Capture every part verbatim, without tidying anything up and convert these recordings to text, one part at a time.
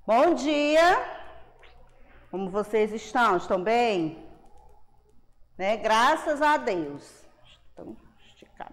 Bom dia! Como vocês estão? Estão bem? Né? Graças a Deus. Estão esticados.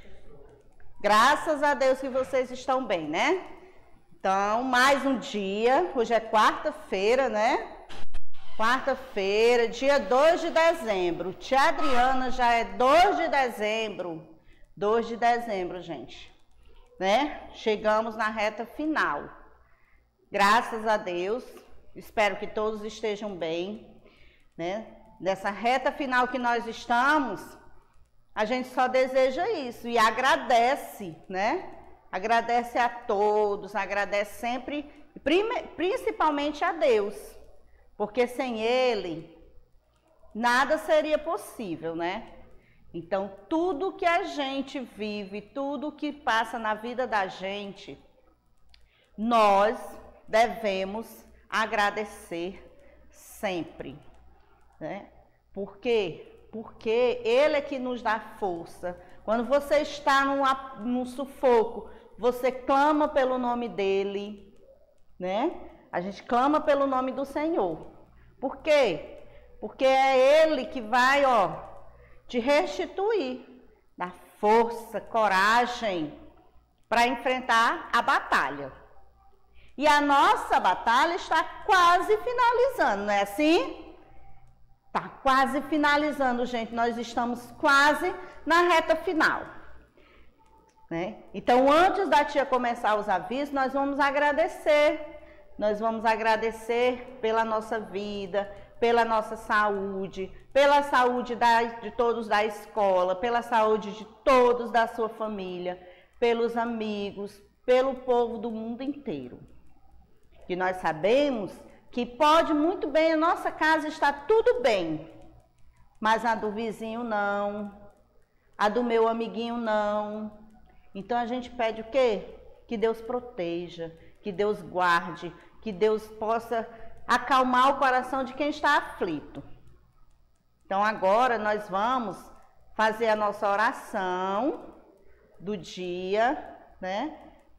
Graças a Deus que vocês estão bem, né? Então, mais um dia. Hoje é quarta-feira, né? Quarta-feira, dia dois de dezembro. Tia Adriana já é dois de dezembro. dois de dezembro, gente. Né? Chegamos na reta final. Graças a Deus, espero que todos estejam bem, né? Nessa reta final que nós estamos, a gente só deseja isso e agradece, né? Agradece a todos, agradece sempre, principalmente a Deus, porque sem Ele, nada seria possível, né? Então, tudo que a gente vive, tudo que passa na vida da gente, nós devemos agradecer sempre, né? Por quê? Porque Ele é que nos dá força. Quando você está num, num sufoco, você clama pelo nome dEle, né? A gente clama pelo nome do Senhor. Por quê? Porque é Ele que vai, ó, te restituir, dar força, coragem para enfrentar a batalha. E a nossa batalha está quase finalizando, não é assim? Está quase finalizando, gente. Nós estamos quase na reta final. Né? Então, antes da tia começar os avisos, nós vamos agradecer. Nós vamos agradecer pela nossa vida, pela nossa saúde, pela saúde da, de todos da escola, pela saúde de todos da sua família, pelos amigos, pelo povo do mundo inteiro. Que nós sabemos que pode muito bem, a nossa casa está tudo bem, mas a do vizinho não, a do meu amiguinho não. Então a gente pede o quê? Que Deus proteja, que Deus guarde, que Deus possa acalmar o coração de quem está aflito. Então agora nós vamos fazer a nossa oração do dia, né?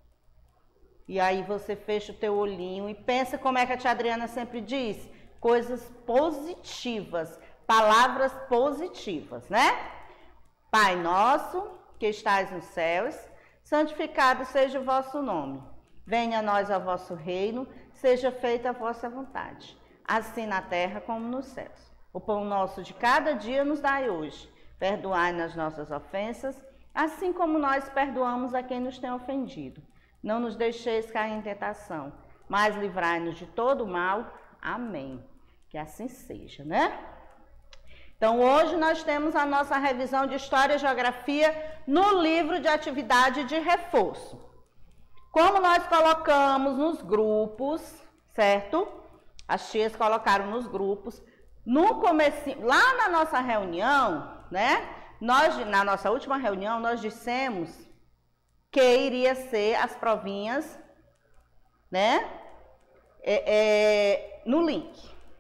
E aí você fecha o teu olhinho e pensa como é que a tia Adriana sempre diz, coisas positivas, palavras positivas, né? Pai nosso, que estais nos céus, santificado seja o vosso nome. Venha a nós o vosso reino, seja feita a vossa vontade, assim na terra como nos céus. O pão nosso de cada dia nos dai hoje. Perdoai-nos as nossas ofensas, assim como nós perdoamos a quem nos tem ofendido. Não nos deixeis cair em tentação, mas livrai-nos de todo o mal. Amém. Que assim seja, né? Então, hoje nós temos a nossa revisão de História e Geografia no livro de atividade de reforço. Como nós colocamos nos grupos, certo? As tias colocaram nos grupos. No comecinho, lá na nossa reunião, né? Nós, na nossa última reunião, nós dissemos que iria ser as provinhas, né, é, é, no link,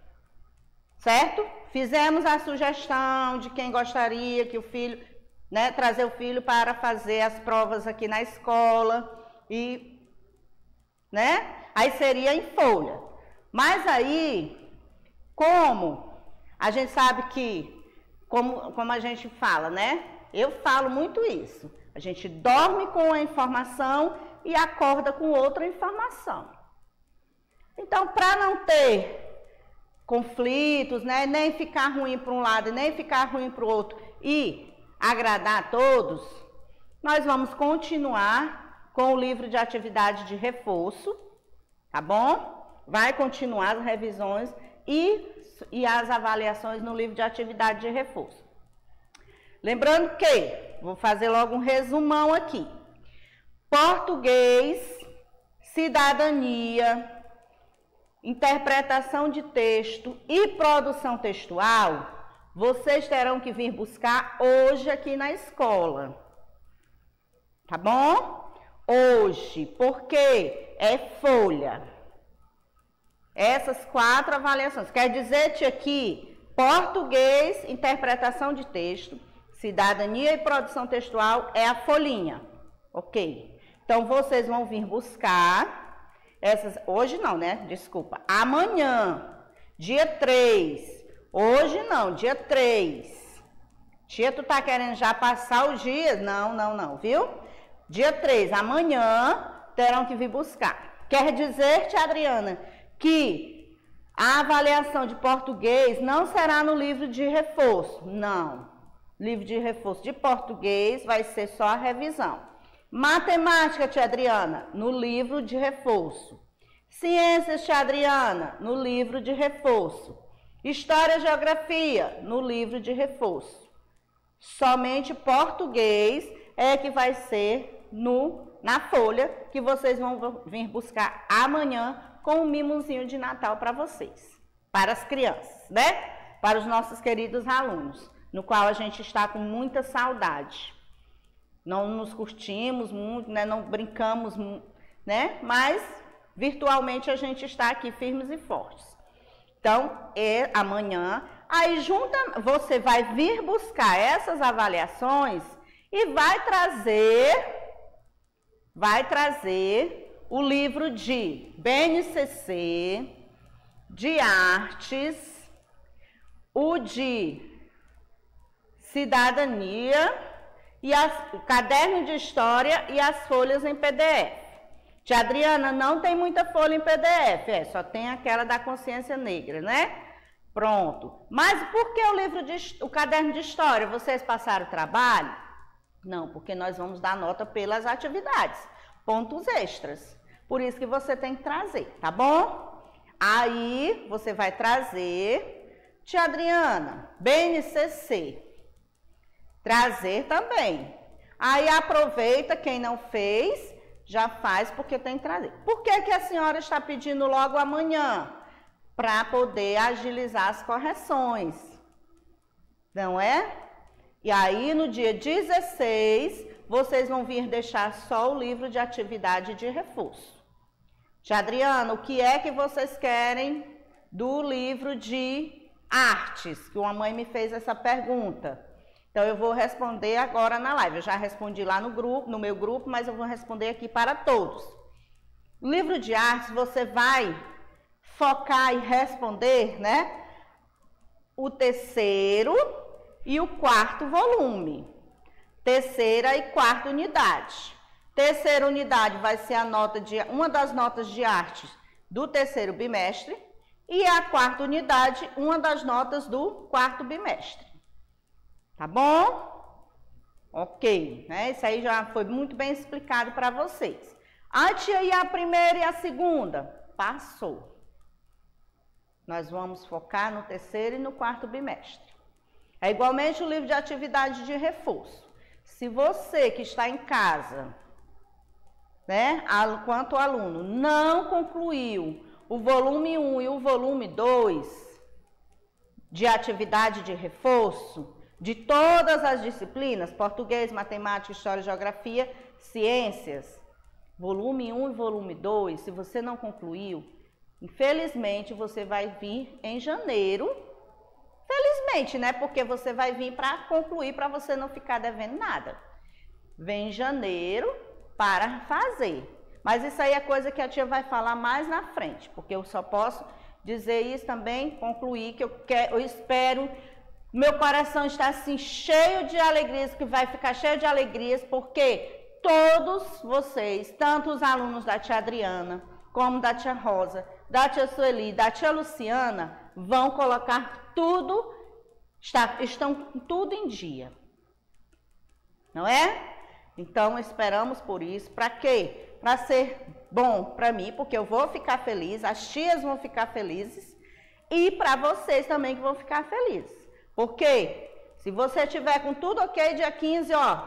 certo? Fizemos a sugestão de quem gostaria que o filho, né, trazer o filho para fazer as provas aqui na escola e, né, aí seria em folha. Mas aí, como a gente sabe que, como, como a gente fala, né, eu falo muito isso. A gente dorme com uma informação e acorda com outra informação. Então, para não ter conflitos, né, nem ficar ruim para um lado e nem ficar ruim para o outro e agradar a todos, nós vamos continuar com o livro de atividade de reforço, tá bom? Vai continuar as revisões e, e as avaliações no livro de atividade de reforço. Lembrando que, vou fazer logo um resumão aqui. Português, cidadania, interpretação de texto e produção textual, vocês terão que vir buscar hoje aqui na escola. Tá bom? Hoje, porque é folha. Essas quatro avaliações. Quer dizer, tia, aqui, português, interpretação de texto, cidadania e produção textual é a folhinha, ok? Então, vocês vão vir buscar essas, hoje não, né? Desculpa. Amanhã, dia três. Hoje não, dia três. Tia, tu tá querendo já passar o dia? Não, não, não, viu? Dia três, amanhã, terão que vir buscar. Quer dizer, tia Adriana, que a avaliação de português não será no livro de reforço. Não. Livro de reforço de português vai ser só a revisão. Matemática, tia Adriana, no livro de reforço. Ciências, tia Adriana, no livro de reforço. História e Geografia, no livro de reforço. Somente português é que vai ser no, na folha que vocês vão vir buscar amanhã com um mimozinho de Natal para vocês, para as crianças, né? Para os nossos queridos alunos, no qual a gente está com muita saudade. Não nos curtimos muito, né? Não brincamos, né? Mas virtualmente a gente está aqui firmes e fortes. Então, é amanhã, aí junta, você vai vir buscar essas avaliações e vai trazer, vai trazer o livro de B N C C, de artes, o de cidadania, e as, o caderno de história e as folhas em P D F. Tia Adriana, não tem muita folha em P D F, é, só tem aquela da consciência negra, né? Pronto. Mas por que o livro de, o caderno de história? Vocês passaram trabalho? Não, porque nós vamos dar nota pelas atividades, pontos extras. Por isso que você tem que trazer, tá bom? Aí você vai trazer, tia Adriana, B N C C. Trazer também. Aí aproveita, quem não fez, já faz porque tem que trazer. Por que que a senhora está pedindo logo amanhã? Para poder agilizar as correções. Não é? E aí no dia dezesseis, vocês vão vir deixar só o livro de atividade de reforço. Tia Adriana, o que é que vocês querem do livro de artes? Que uma mãe me fez essa pergunta. Então, eu vou responder agora na live. Eu já respondi lá no grupo, no meu grupo, mas eu vou responder aqui para todos. O livro de artes, você vai focar e responder, né? O terceiro e o quarto volume. Terceira e quarta unidade. Terceira unidade vai ser a nota de, uma das notas de artes do terceiro bimestre. E a quarta unidade, uma das notas do quarto bimestre. Tá bom? Ok, né? Isso aí já foi muito bem explicado para vocês. A tia, e a primeira e a segunda? Passou. Nós vamos focar no terceiro e no quarto bimestre. É igualmente o livro de atividade de reforço. Se você que está em casa, né, quanto aluno, não concluiu o volume um e o volume dois de atividade de reforço, de todas as disciplinas, português, matemática, história, geografia, ciências, volume um e volume dois, se você não concluiu, infelizmente você vai vir em janeiro, felizmente, né? Porque você vai vir para concluir, para você não ficar devendo nada. Vem em janeiro para fazer. Mas isso aí é coisa que a tia vai falar mais na frente, porque eu só posso dizer isso também, concluir, que eu, quero, eu espero... Meu coração está assim cheio de alegrias, que vai ficar cheio de alegrias, porque todos vocês, tanto os alunos da tia Adriana, como da tia Rosa, da tia Sueli, da tia Luciana, vão colocar tudo, está, estão tudo em dia. Não é? Então, esperamos por isso. Para quê? Para ser bom para mim, porque eu vou ficar feliz, as tias vão ficar felizes, e para vocês também que vão ficar felizes. Porque se você tiver com tudo ok, dia quinze, ó,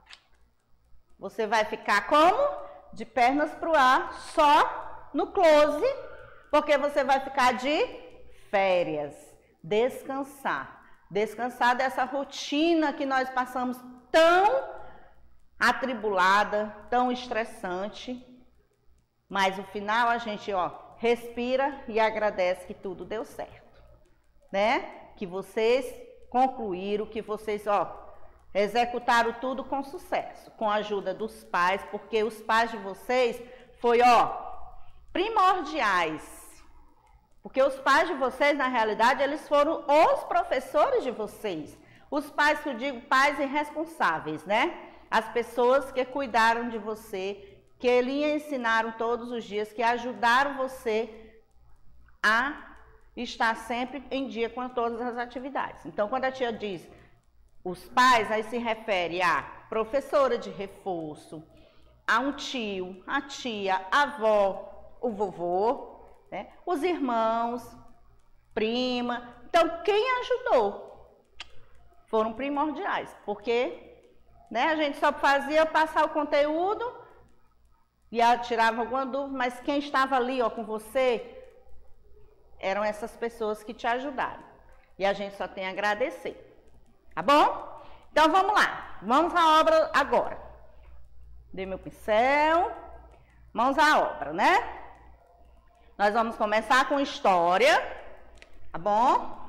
você vai ficar como? De pernas pro ar, só no close, porque você vai ficar de férias, descansar. Descansar dessa rotina que nós passamos tão atribulada, tão estressante, mas no final a gente, ó, respira e agradece que tudo deu certo, né? Que vocês concluíram, que vocês, ó, executaram tudo com sucesso, com a ajuda dos pais, porque os pais de vocês foi, ó, primordiais. Porque os pais de vocês, na realidade, eles foram os professores de vocês. Os pais, que eu digo, pais irresponsáveis, né? As pessoas que cuidaram de você, que lhe ensinaram todos os dias, que ajudaram você a estar sempre em dia com todas as atividades. Então, quando a tia diz os pais, aí se refere a professora de reforço, a um tio, a tia, a avó, o vovô, né? Os irmãos, prima. Então, quem ajudou foram primordiais, porque, né, a gente só fazia passar o conteúdo e tirava alguma dúvida, mas quem estava ali, ó, com você eram essas pessoas que te ajudaram. E a gente só tem a agradecer. Tá bom? Então, vamos lá. Vamos à obra agora. Dei meu pincel. Vamos à obra, né? Nós vamos começar com história. Tá bom?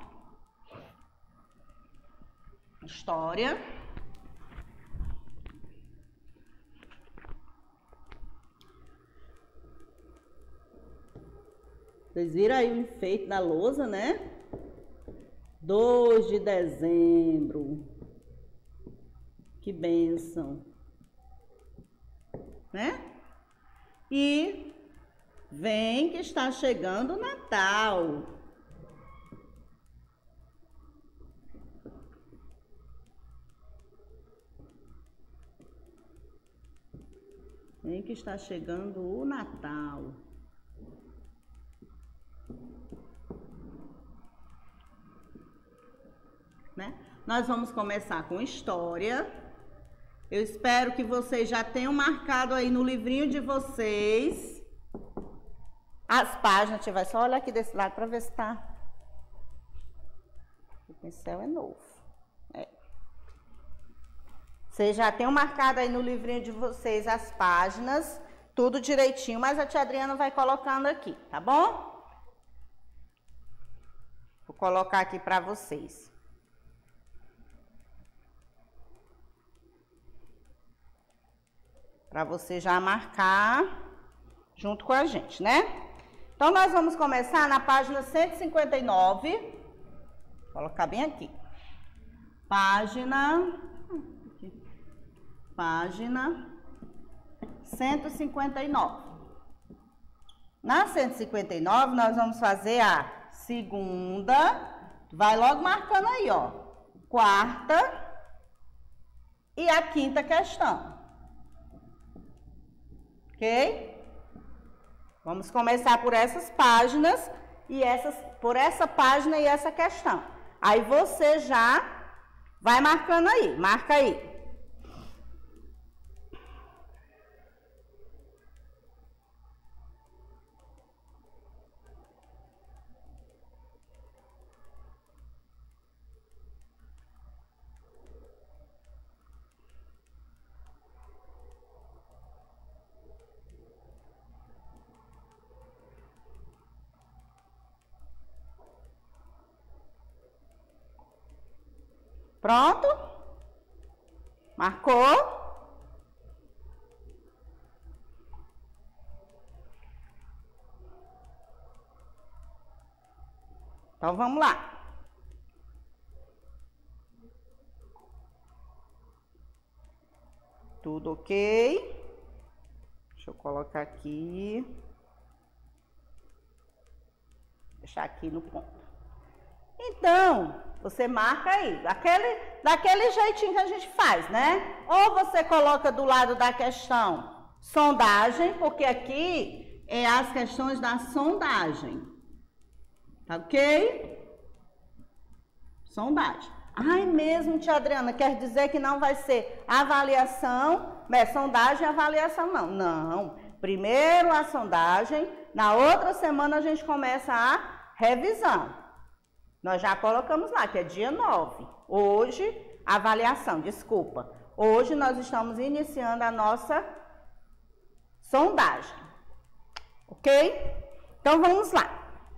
História. Vocês viram aí o enfeite da lousa, né? dois de dezembro. Que bênção. Né? E vem que está chegando o Natal. Vem que está chegando o Natal. Né? Nós vamos começar com história. Eu espero que vocês já tenham marcado aí no livrinho de vocês as páginas. Vai só olhar aqui desse lado para ver se tá. O pincel é novo. É. Vocês já tenham marcado aí no livrinho de vocês as páginas, tudo direitinho, mas a tia Adriana vai colocando aqui, tá bom? Vou colocar aqui para vocês. Para você já marcar junto com a gente, né? Então, nós vamos começar na página cento e cinquenta e nove. Vou colocar bem aqui. Página... Página cento e cinquenta e nove. Na cento e cinquenta e nove, nós vamos fazer a segunda. Vai logo marcando aí, ó. Quarta e a quinta questão. Ok? Vamos começar por essas páginas e essas, por essa página e essa questão. Aí você já vai marcando aí, marca aí. Pronto? Marcou? Então, vamos lá. Tudo ok? Deixa eu colocar aqui. Deixar aqui no ponto. Então, você marca aí, daquele, daquele jeitinho que a gente faz, né? Ou você coloca do lado da questão sondagem, porque aqui é as questões da sondagem. Tá ok? Sondagem. Ai, mesmo, tia Adriana, quer dizer que não vai ser avaliação, é, sondagem e avaliação, não. Não. Primeiro a sondagem, na outra semana a gente começa a revisão. Nós já colocamos lá, que é dia nove. Hoje, avaliação, desculpa. Hoje nós estamos iniciando a nossa sondagem. Ok? Então, vamos lá.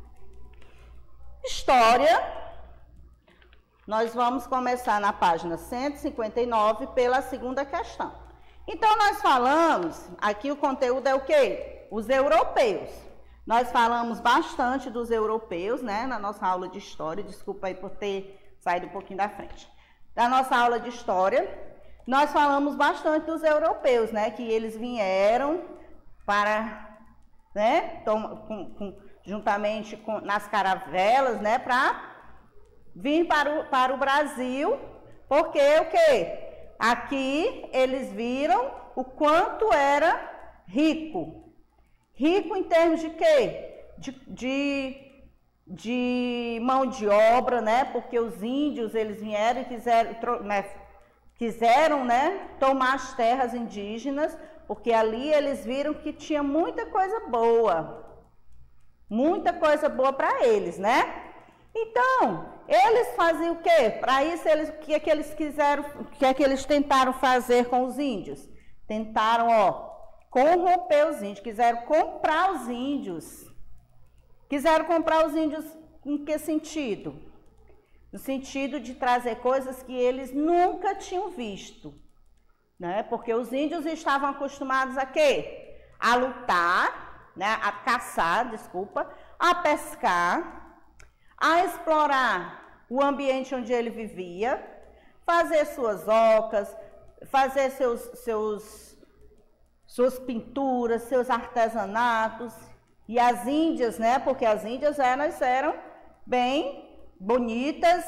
História. Nós vamos começar na página cento e cinquenta e nove pela segunda questão. Então, nós falamos, aqui o conteúdo é o quê? Os europeus. nós falamos bastante dos europeus, né, na nossa aula de história. Desculpa aí por ter saído um pouquinho da frente. Na nossa aula de história, nós falamos bastante dos europeus, né, que eles vieram para, né, tom, com, com, juntamente com, nas caravelas, né, para vir para o, para o Brasil, porque o quê? Aqui eles viram o quanto era rico. Rico em termos de quê? De, de, de mão de obra, né? Porque os índios, eles vieram e quiseram, né, quiseram, né, tomar as terras indígenas, porque ali eles viram que tinha muita coisa boa. Muita coisa boa para eles, né? Então, eles faziam o quê? Para isso, eles, o que é que eles quiseram, o que é que eles tentaram fazer com os índios? Tentaram, ó, corromper os índios, quiseram comprar os índios. Quiseram comprar os índios em que sentido? No sentido de trazer coisas que eles nunca tinham visto, né? Porque os índios estavam acostumados a quê? A lutar, né? A caçar, desculpa, a pescar, a explorar o ambiente onde ele vivia, fazer suas ocas, fazer seus, seus, suas pinturas, seus artesanatos. E as índias, né? Porque as índias elas eram bem bonitas,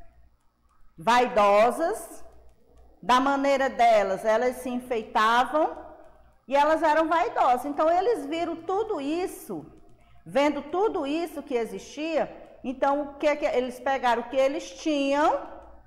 vaidosas, da maneira delas, elas se enfeitavam e elas eram vaidosas. Então, eles viram tudo isso, vendo tudo isso que existia. Então, o que é que eles pegaram? O que eles tinham,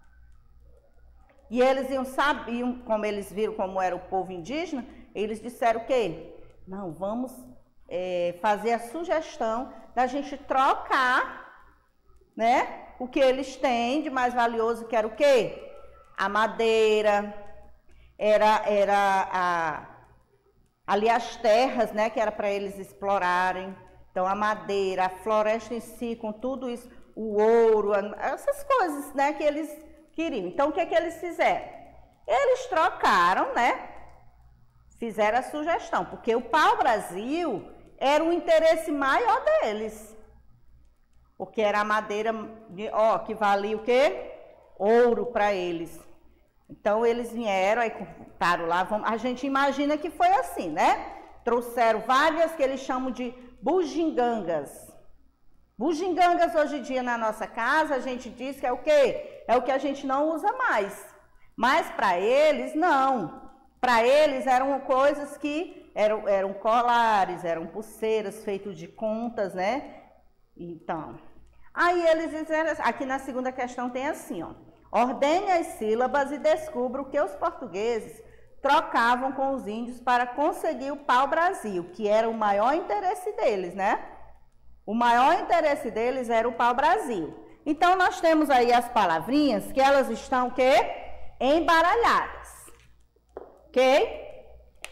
e eles iam sabiam, como eles viram como era o povo indígena, eles disseram o quê? Não, vamos é, fazer a sugestão da gente trocar, né, o que eles têm de mais valioso, que era o quê? A madeira, era, era a, ali as terras, né, que era para eles explorarem. Então, a madeira, a floresta em si, com tudo isso, o ouro, essas coisas, né, que eles queriam. Então, o que é que eles fizeram? Eles trocaram, né, fizeram a sugestão, porque o pau-brasil era o interesse maior deles. Porque era a madeira, ó, que valia o quê? Ouro para eles. Então, eles vieram, aí contaram lá, vamos, a gente imagina que foi assim, né? Trouxeram várias que eles chamam de bugigangas. Bugigangas hoje em dia na nossa casa, a gente diz que é o quê? É o que a gente não usa mais. Mas para eles, não. Para eles eram coisas que eram, eram colares, eram pulseiras feitas de contas, né? Então, aí eles disseram, aqui na segunda questão tem assim, ó. Ordene as sílabas e descubra o que os portugueses trocavam com os índios para conseguir o pau-brasil, que era o maior interesse deles, né? O maior interesse deles era o pau-brasil. Então, nós temos aí as palavrinhas que elas estão, o quê? Embaralhadas. Ok?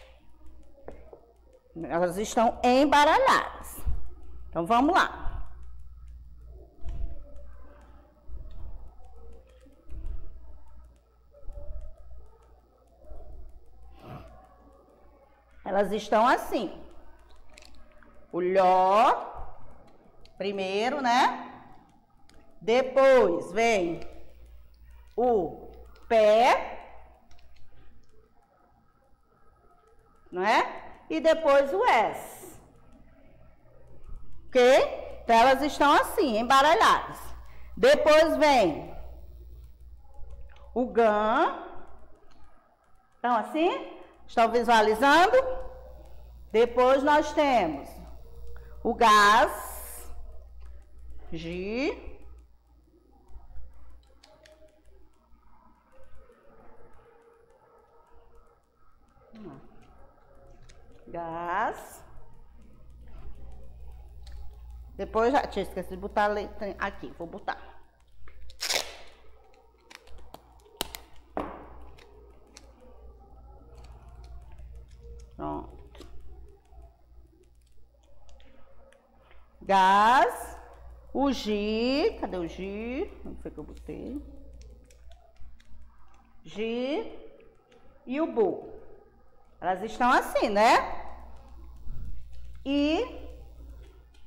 Elas estão embaralhadas. Então, vamos lá. Elas estão assim. O ló, primeiro, né? Depois vem o pé, não é? E depois o S. Ok? Então, elas estão assim, embaralhadas. Depois vem o gã. Então, assim, estão visualizando? Depois nós temos o gás, G, gás. Depois já tinha esquecido de botar a letra aqui, vou botar. Pronto. Gás, o G, cadê o G? Onde foi que eu botei? G e o Bu. Elas estão assim, né? E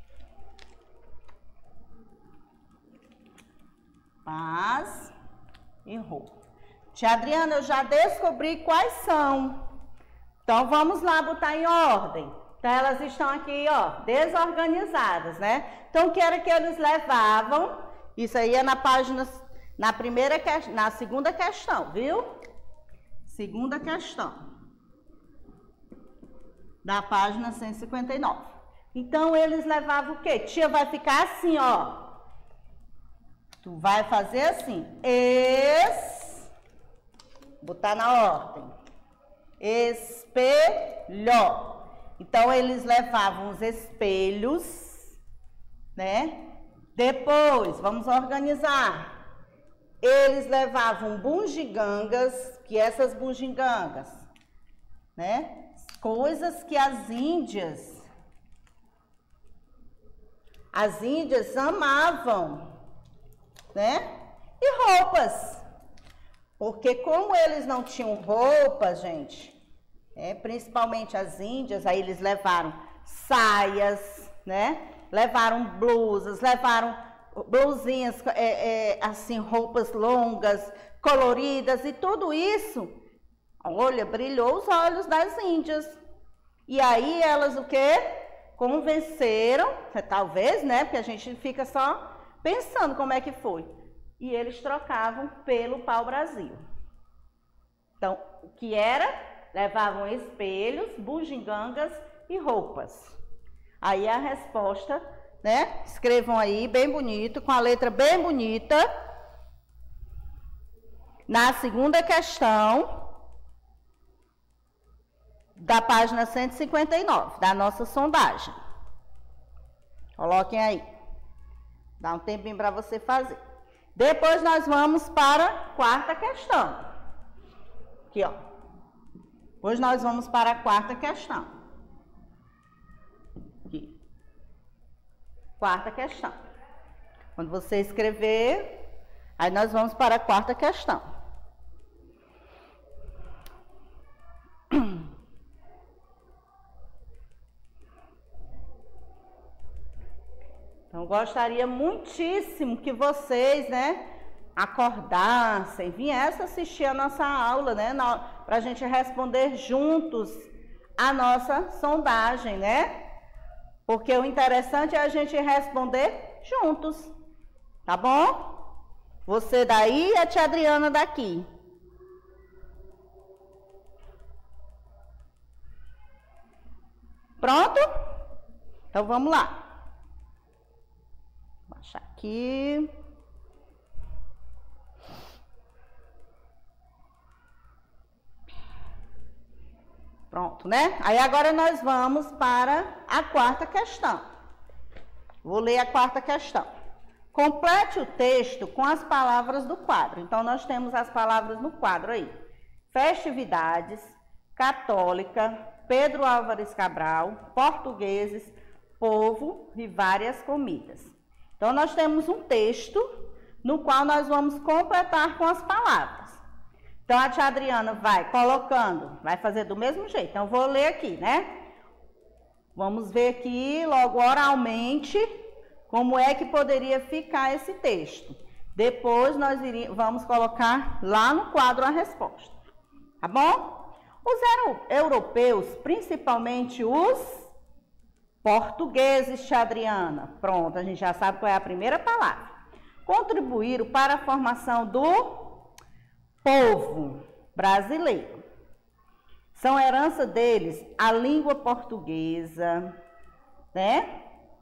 Paz e roupa. Tia Adriana, eu já descobri quais são. Então, vamos lá botar em ordem. Então, elas estão aqui, ó, desorganizadas, né? Então, o que era que eles levavam? Isso aí é na página, na primeira, na segunda questão, viu? Segunda questão. Da página cento e cinquenta e nove. Então, eles levavam o quê? Tia, vai ficar assim, ó. Tu vai fazer assim. Es... Botar na ordem. Espelho. Então, eles levavam os espelhos, né? Depois, vamos organizar. Eles levavam bugigangas, que essas bugigangas, né? Coisas que as índias, as índias amavam, né? E roupas. Porque como eles não tinham roupa, gente, é, principalmente as índias, aí eles levaram saias, né? Levaram blusas, levaram blusinhas, é, é, assim, roupas longas, coloridas, e tudo isso, olha, brilhou os olhos das índias. E aí elas o quê? Convenceram, talvez, né? Porque a gente fica só pensando como é que foi. E eles trocavam pelo pau-brasil. Então, o que era? Levavam espelhos, bugigangas e roupas. Aí a resposta, né? Escrevam aí bem bonito, com a letra bem bonita. Na segunda questão, da página cento e cinquenta e nove, da nossa sondagem. Coloquem aí. Dá um tempinho para você fazer. Depois nós vamos para a quarta questão. Aqui, ó. Depois nós vamos para a quarta questão. Aqui. Quarta questão. Quando você escrever, aí nós vamos para a quarta questão. Então, gostaria muitíssimo que vocês, né, acordassem, viessem assistir a nossa aula, né, para a gente responder juntos a nossa sondagem, né? Porque o interessante é a gente responder juntos, tá bom? Você daí e a tia Adriana daqui. Pronto? Então, vamos lá. Vou baixar aqui. Pronto, né? Aí agora nós vamos para a quarta questão. Vou ler a quarta questão. Complete o texto com as palavras do quadro. Então, nós temos as palavras no quadro aí. Festividades, católica, Pedro Álvares Cabral, portugueses, povo e várias comidas. Então, nós temos um texto no qual nós vamos completar com as palavras. Então, a tia Adriana vai colocando, vai fazer do mesmo jeito. Então, eu vou ler aqui, né? Vamos ver aqui, logo oralmente, como é que poderia ficar esse texto. Depois, nós iríamos, vamos colocar lá no quadro a resposta. Tá bom? Os europeus, principalmente os portugueses, tia Adriana. Pronto, a gente já sabe qual é a primeira palavra. Contribuíram para a formação do povo brasileiro. São herança deles a língua portuguesa, né?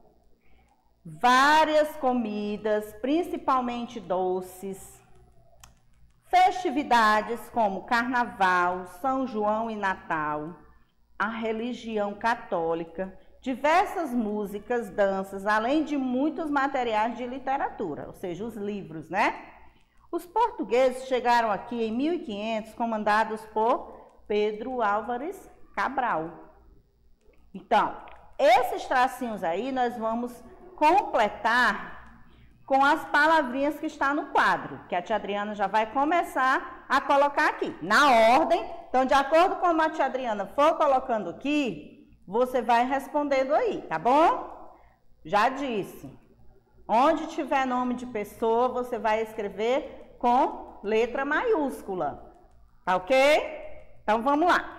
Várias comidas, principalmente doces, festividades como Carnaval, São João e Natal, a religião católica, diversas músicas, danças, além de muitos materiais de literatura, ou seja, os livros, né? Os portugueses chegaram aqui em mil e quinhentos, comandados por Pedro Álvares Cabral. Então, esses tracinhos aí nós vamos completar com as palavrinhas que está no quadro, que a tia Adriana já vai começar a colocar aqui, na ordem. Então, de acordo com a tia Adriana for colocando aqui, você vai respondendo aí, tá bom? Já disse. Onde tiver nome de pessoa, você vai escrever com letra maiúscula. Tá ok? Então, vamos lá.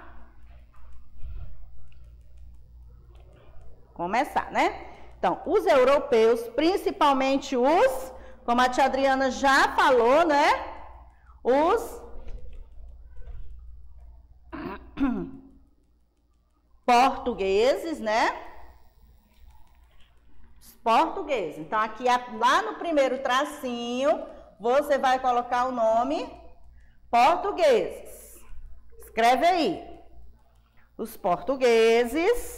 Começar, né? Então, os europeus, principalmente os, como a tia Adriana já falou, né? Os portugueses, né? Os portugueses. Então, aqui lá no primeiro tracinho, você vai colocar o nome portugueses. Escreve aí. Os portugueses.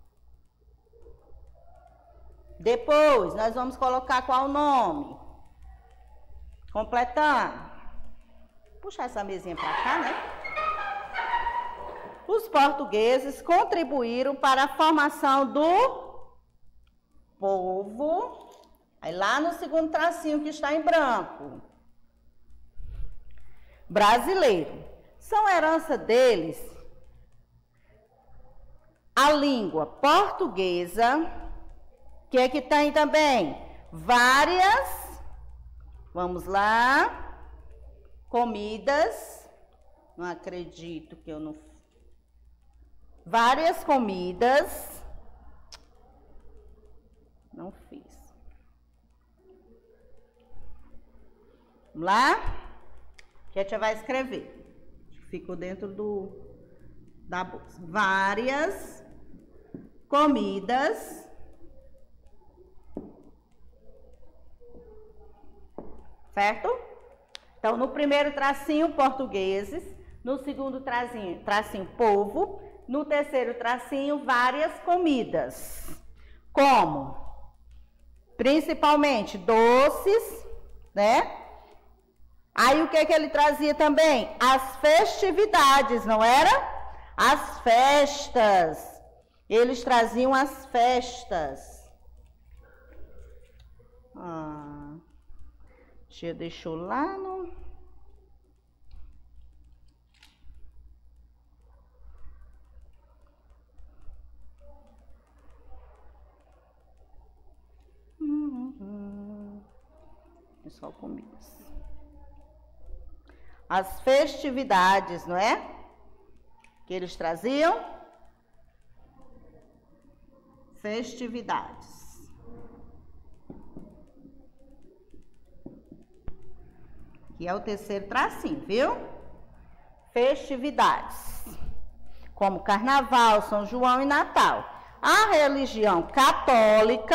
Depois, nós vamos colocar qual o nome? Completando. Puxar essa mesinha para cá, né? Os portugueses contribuíram para a formação do povo. Aí lá no segundo tracinho que está em branco. Brasileiro. São herança deles a língua portuguesa, que é que tem também várias, vamos lá, comidas, não acredito que eu não, várias comidas, não fiz, vamos lá, que a tia vai escrever, ficou dentro do, da bolsa, várias comidas, certo? Então, no primeiro tracinho, portugueses. No segundo tracinho, tracinho, povo. No terceiro tracinho, várias comidas. Como? Principalmente doces, né? Aí, o que que ele trazia também? As festividades, não era? As festas. Eles traziam as festas. Ah... Tia deixou lá no... Uhum. Pessoal, comidas. As festividades, não é? Que eles traziam. Festividades. Que é o terceiro tracinho, viu? Festividades, como Carnaval, São João e Natal. A religião católica,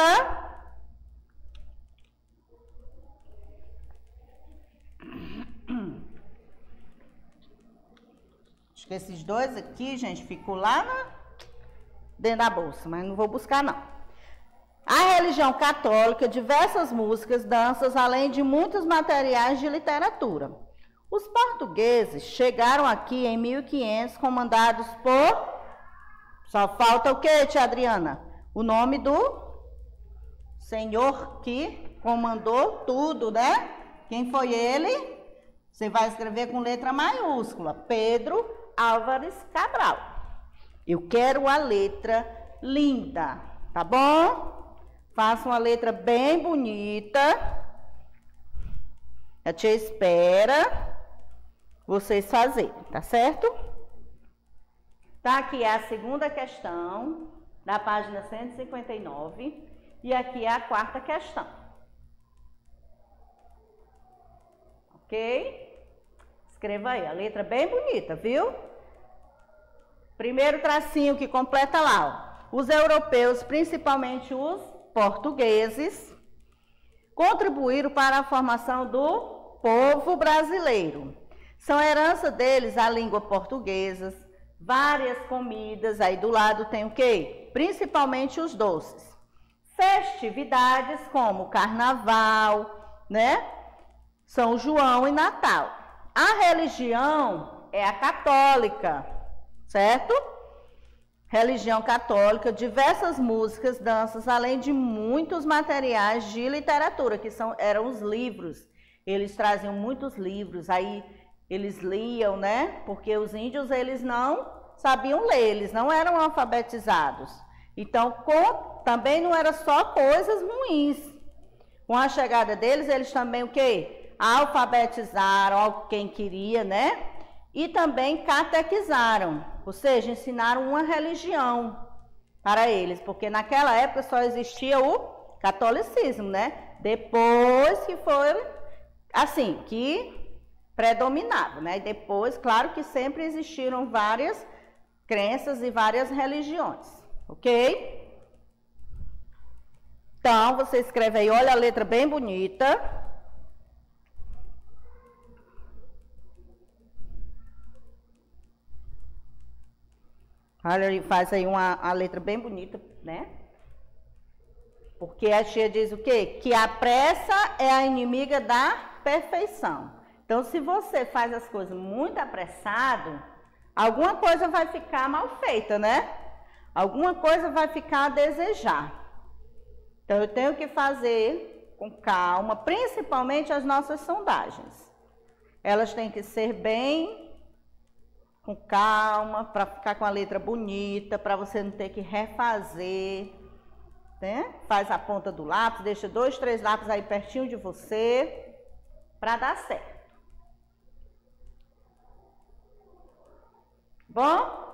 acho que esses dois aqui, gente, ficou lá na... dentro da bolsa, mas não vou buscar, não. A religião católica, diversas músicas, danças, além de muitos materiais de literatura. Os portugueses chegaram aqui em mil e quinhentos, comandados por... Só falta o quê, tia Adriana? O nome do senhor que comandou tudo, né? Quem foi ele? Você vai escrever com letra maiúscula. Pedro Álvares Cabral. Eu quero a letra linda, tá bom? Faça uma letra bem bonita. A tia espera vocês fazerem, tá certo? Tá, aqui é a segunda questão, da página cento e cinquenta e nove. E aqui é a quarta questão. Ok? Escreva aí, a letra bem bonita, viu? Primeiro tracinho que completa lá, ó. Os europeus, principalmente os portugueses, contribuíram para a formação do povo brasileiro. São herança deles a língua portuguesa, várias comidas, aí do lado tem o quê? Principalmente os doces. Festividades como Carnaval, né? São João e Natal. A religião é a católica, certo? Religião católica, diversas músicas, danças, além de muitos materiais de literatura, que são, eram os livros. Eles traziam muitos livros, aí eles liam, né? Porque os índios, eles não sabiam ler, eles não eram alfabetizados. Então, com, também não era só coisas ruins. Com a chegada deles, eles também o quê? Alfabetizaram quem queria, né? E também catequizaram, ou seja, ensinaram uma religião para eles, porque naquela época só existia o catolicismo, né? Depois que foi, assim, que predominava, né? E depois, claro que sempre existiram várias crenças e várias religiões, ok? Então, você escreve aí, olha a letra bem bonita. Olha aí, faz aí uma a letra bem bonita, né? Porque a tia diz o quê? Que a pressa é a inimiga da perfeição. Então, se você faz as coisas muito apressado, alguma coisa vai ficar mal feita, né? Alguma coisa vai ficar a desejar. Então, eu tenho que fazer com calma, principalmente as nossas sondagens. Elas têm que ser bem com calma, para ficar com a letra bonita, para você não ter que refazer, né? Faz a ponta do lápis, deixa dois, três lápis aí pertinho de você, para dar certo. Bom?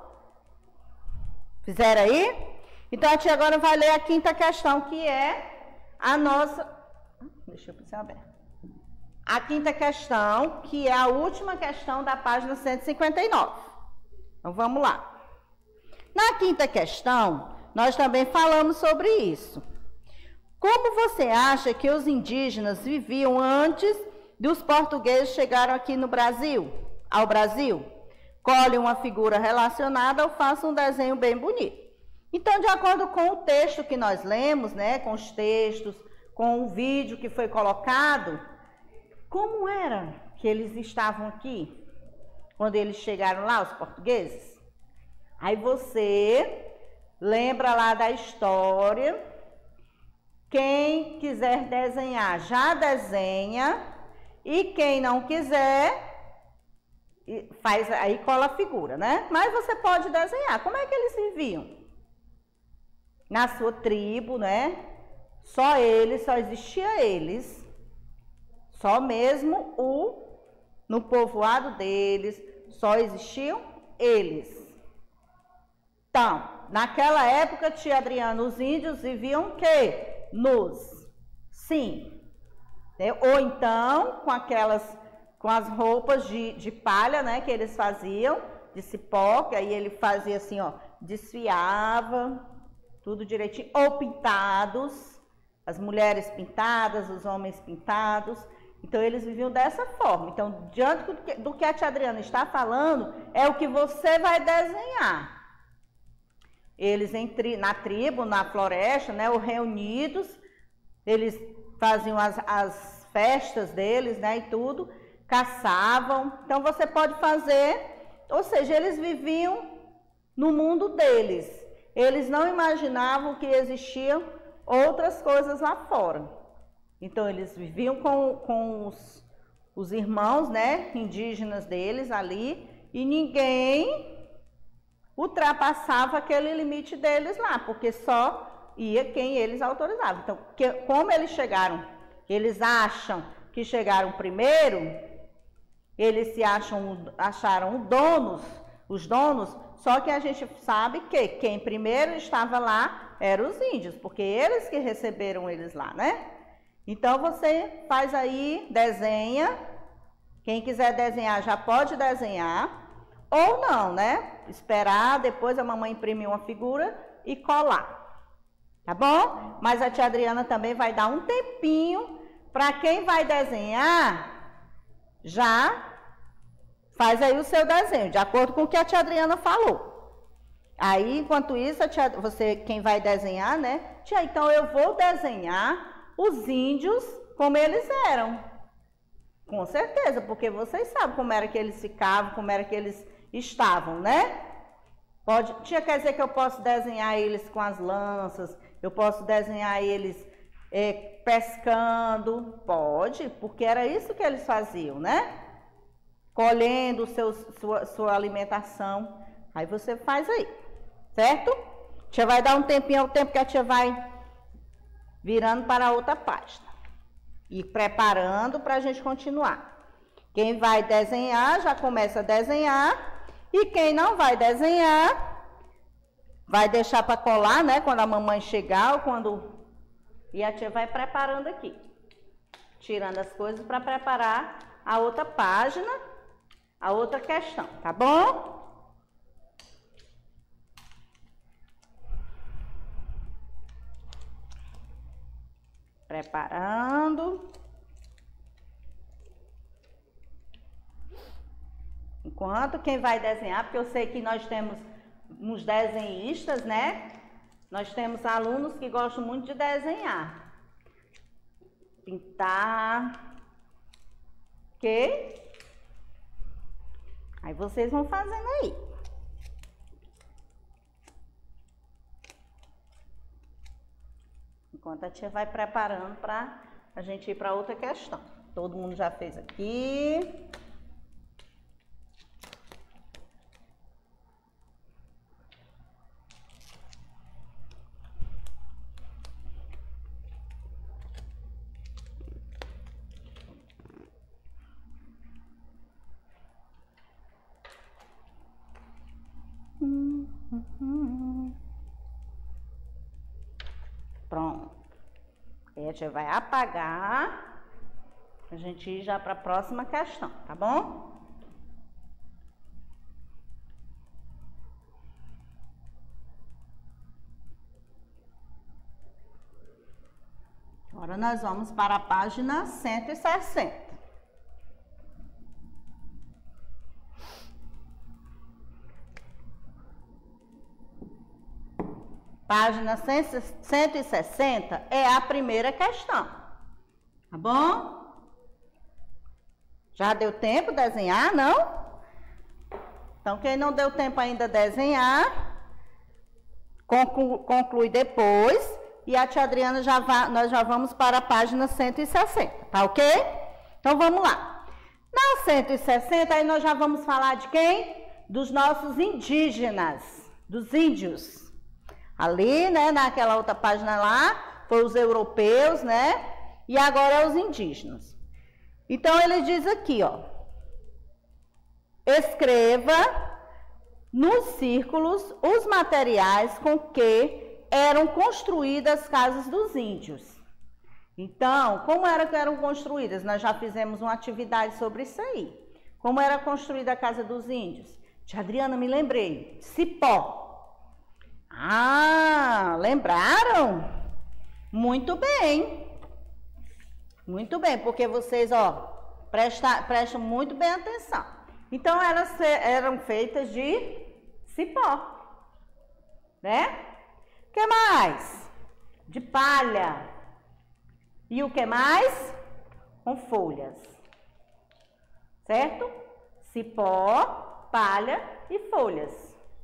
Fizeram aí? Então, a tia agora vai ler a quinta questão, que é a nossa... Deixa eu pensar aberto. A quinta questão, que é a última questão da página cento e cinquenta e nove. Então, vamos lá. Na quinta questão, nós também falamos sobre isso. Como você acha que os indígenas viviam antes dos portugueses chegaram aqui no Brasil, ao Brasil? Colhe uma figura relacionada ou faça um desenho bem bonito. Então, de acordo com o texto que nós lemos, né, com os textos, com o vídeo que foi colocado, como era que eles estavam aqui, quando eles chegaram lá, os portugueses? Aí você lembra lá da história. Quem quiser desenhar, já desenha. E quem não quiser, faz, aí cola a figura, né? Mas você pode desenhar. Como é que eles viviam? Na sua tribo, né? Só eles, só existia eles. Só mesmo o, no povoado deles, só existiam eles. Então, naquela época, tia Adriana, os índios viviam o quê? Nus. Sim. Ou então, com aquelas, com as roupas de, de palha, né, que eles faziam, de cipó, que aí ele fazia assim, ó, desfiava, tudo direitinho, ou pintados, as mulheres pintadas, os homens pintados. Então, eles viviam dessa forma. Então, diante do que, do que a tia Adriana está falando, é o que você vai desenhar. Eles em tri, na tribo, na floresta, né, ou reunidos, eles faziam as, as festas deles, né, e tudo, caçavam. Então, você pode fazer, ou seja, eles viviam no mundo deles. Eles não imaginavam que existiam outras coisas lá fora. Então, eles viviam com, com os, os irmãos, né, indígenas deles ali, e ninguém ultrapassava aquele limite deles lá, porque só ia quem eles autorizavam. Então, que, como eles chegaram, eles acham que chegaram primeiro, eles se acham, acharam donos, os donos, só que a gente sabe que quem primeiro estava lá eram os índios, porque eles que receberam eles lá, né? Então, você faz aí, desenha. Quem quiser desenhar já pode desenhar. Ou não, né? Esperar, depois a mamãe imprimir uma figura e colar. Tá bom? Mas a tia Adriana também vai dar um tempinho para quem vai desenhar, já faz aí o seu desenho, de acordo com o que a tia Adriana falou. Aí, enquanto isso, a tia, você, quem vai desenhar, né? Tia, então eu vou desenhar os índios como eles eram. Com certeza, porque vocês sabem como era que eles ficavam, como era que eles estavam, né? Pode, tia, quer dizer que eu posso desenhar eles com as lanças, eu posso desenhar eles é, pescando? Pode, porque era isso que eles faziam, né? Colhendo seus, sua, sua alimentação. Aí você faz aí, certo? A tia vai dar um tempinho, ao tempo que a tia vai virando para a outra página. ir preparando para a gente continuar. Quem vai desenhar, já começa a desenhar. E quem não vai desenhar, vai deixar para colar, né? Quando a mamãe chegar ou quando... E a tia vai preparando aqui. Tirando as coisas para preparar a outra página, a outra questão, tá bom? Preparando. Enquanto quem vai desenhar, porque eu sei que nós temos uns desenhistas, né? Nós temos alunos que gostam muito de desenhar. Pintar. Ok? Aí vocês vão fazendo aí. Enquanto a tia vai preparando para a gente ir para outra questão. Todo mundo já fez aqui. Pronto. Aí a gente vai apagar, a gente ir já para a próxima questão, tá bom? Agora nós vamos para a página cento e sessenta. Página cento e sessenta é a primeira questão, tá bom? Já deu tempo de desenhar, não? Então, quem não deu tempo ainda de desenhar, conclu, conclui depois e a tia Adriana já vai, nós já vamos para a página cento e sessenta, tá ok? Então, vamos lá. Na cento e sessenta, aí nós já vamos falar de quem? Dos nossos indígenas, dos índios. Ali, né, naquela outra página lá, foi os europeus, né, e agora é os indígenas. Então, ele diz aqui, ó, escreva nos círculos os materiais com que eram construídas as casas dos índios. Então, como era que eram construídas? Nós já fizemos uma atividade sobre isso aí. Como era construída a casa dos índios? Tia Adriana, me lembrei, cipó. Ah, lembraram? Muito bem. Muito bem, porque vocês, ó, presta, prestam muito bem atenção. Então, elas eram feitas de cipó, né? O que mais? De palha. E o que mais? Com folhas. Certo? Cipó, palha e folhas.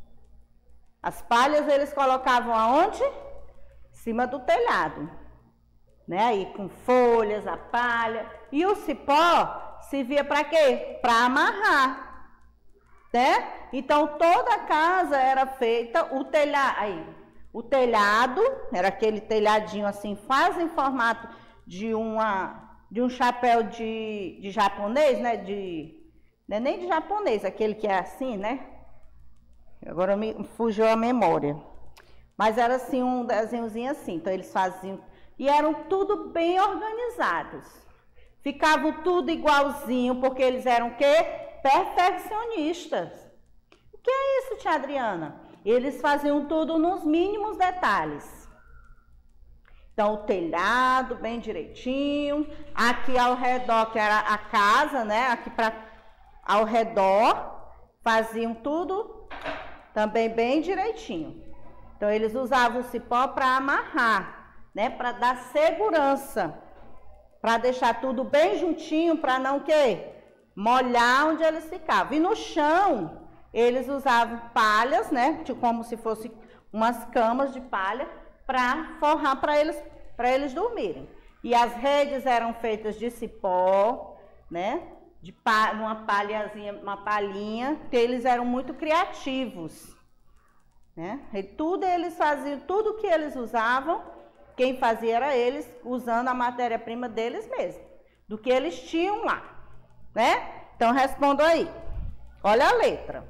As palhas eles colocavam aonde? Em cima do telhado. Né? Aí com folhas, a palha. E o cipó servia para quê? Para amarrar. Né? Então toda a casa era feita, o telhado, aí, o telhado, era aquele telhadinho assim, quase em formato de, uma, de um chapéu de, de japonês, né? De, não é nem de japonês, aquele que é assim, né? Agora me fugiu a memória. Mas era assim, um desenhozinho assim. Então, eles faziam... E eram tudo bem organizados. Ficavam tudo igualzinho, porque eles eram o quê? Perfeccionistas. O que é isso, tia Adriana? Eles faziam tudo nos mínimos detalhes. Então, o telhado bem direitinho. Aqui ao redor, que era a casa, né? Aqui pra, ao redor, faziam tudo... Também bem direitinho. Então, eles usavam o cipó para amarrar, né? Para dar segurança. Para deixar tudo bem juntinho, para não o quê? Molhar onde eles ficavam. E no chão, eles usavam palhas, né? Como se fossem umas camas de palha, para forrar para eles, para eles dormirem. E as redes eram feitas de cipó, né? De pa, uma palhazinha, uma palhinha, que eles eram muito criativos, né? E tudo eles faziam, tudo que eles usavam quem fazia era eles, usando a matéria-prima deles mesmos, do que eles tinham lá, né? Então, respondo aí. Olha a letra.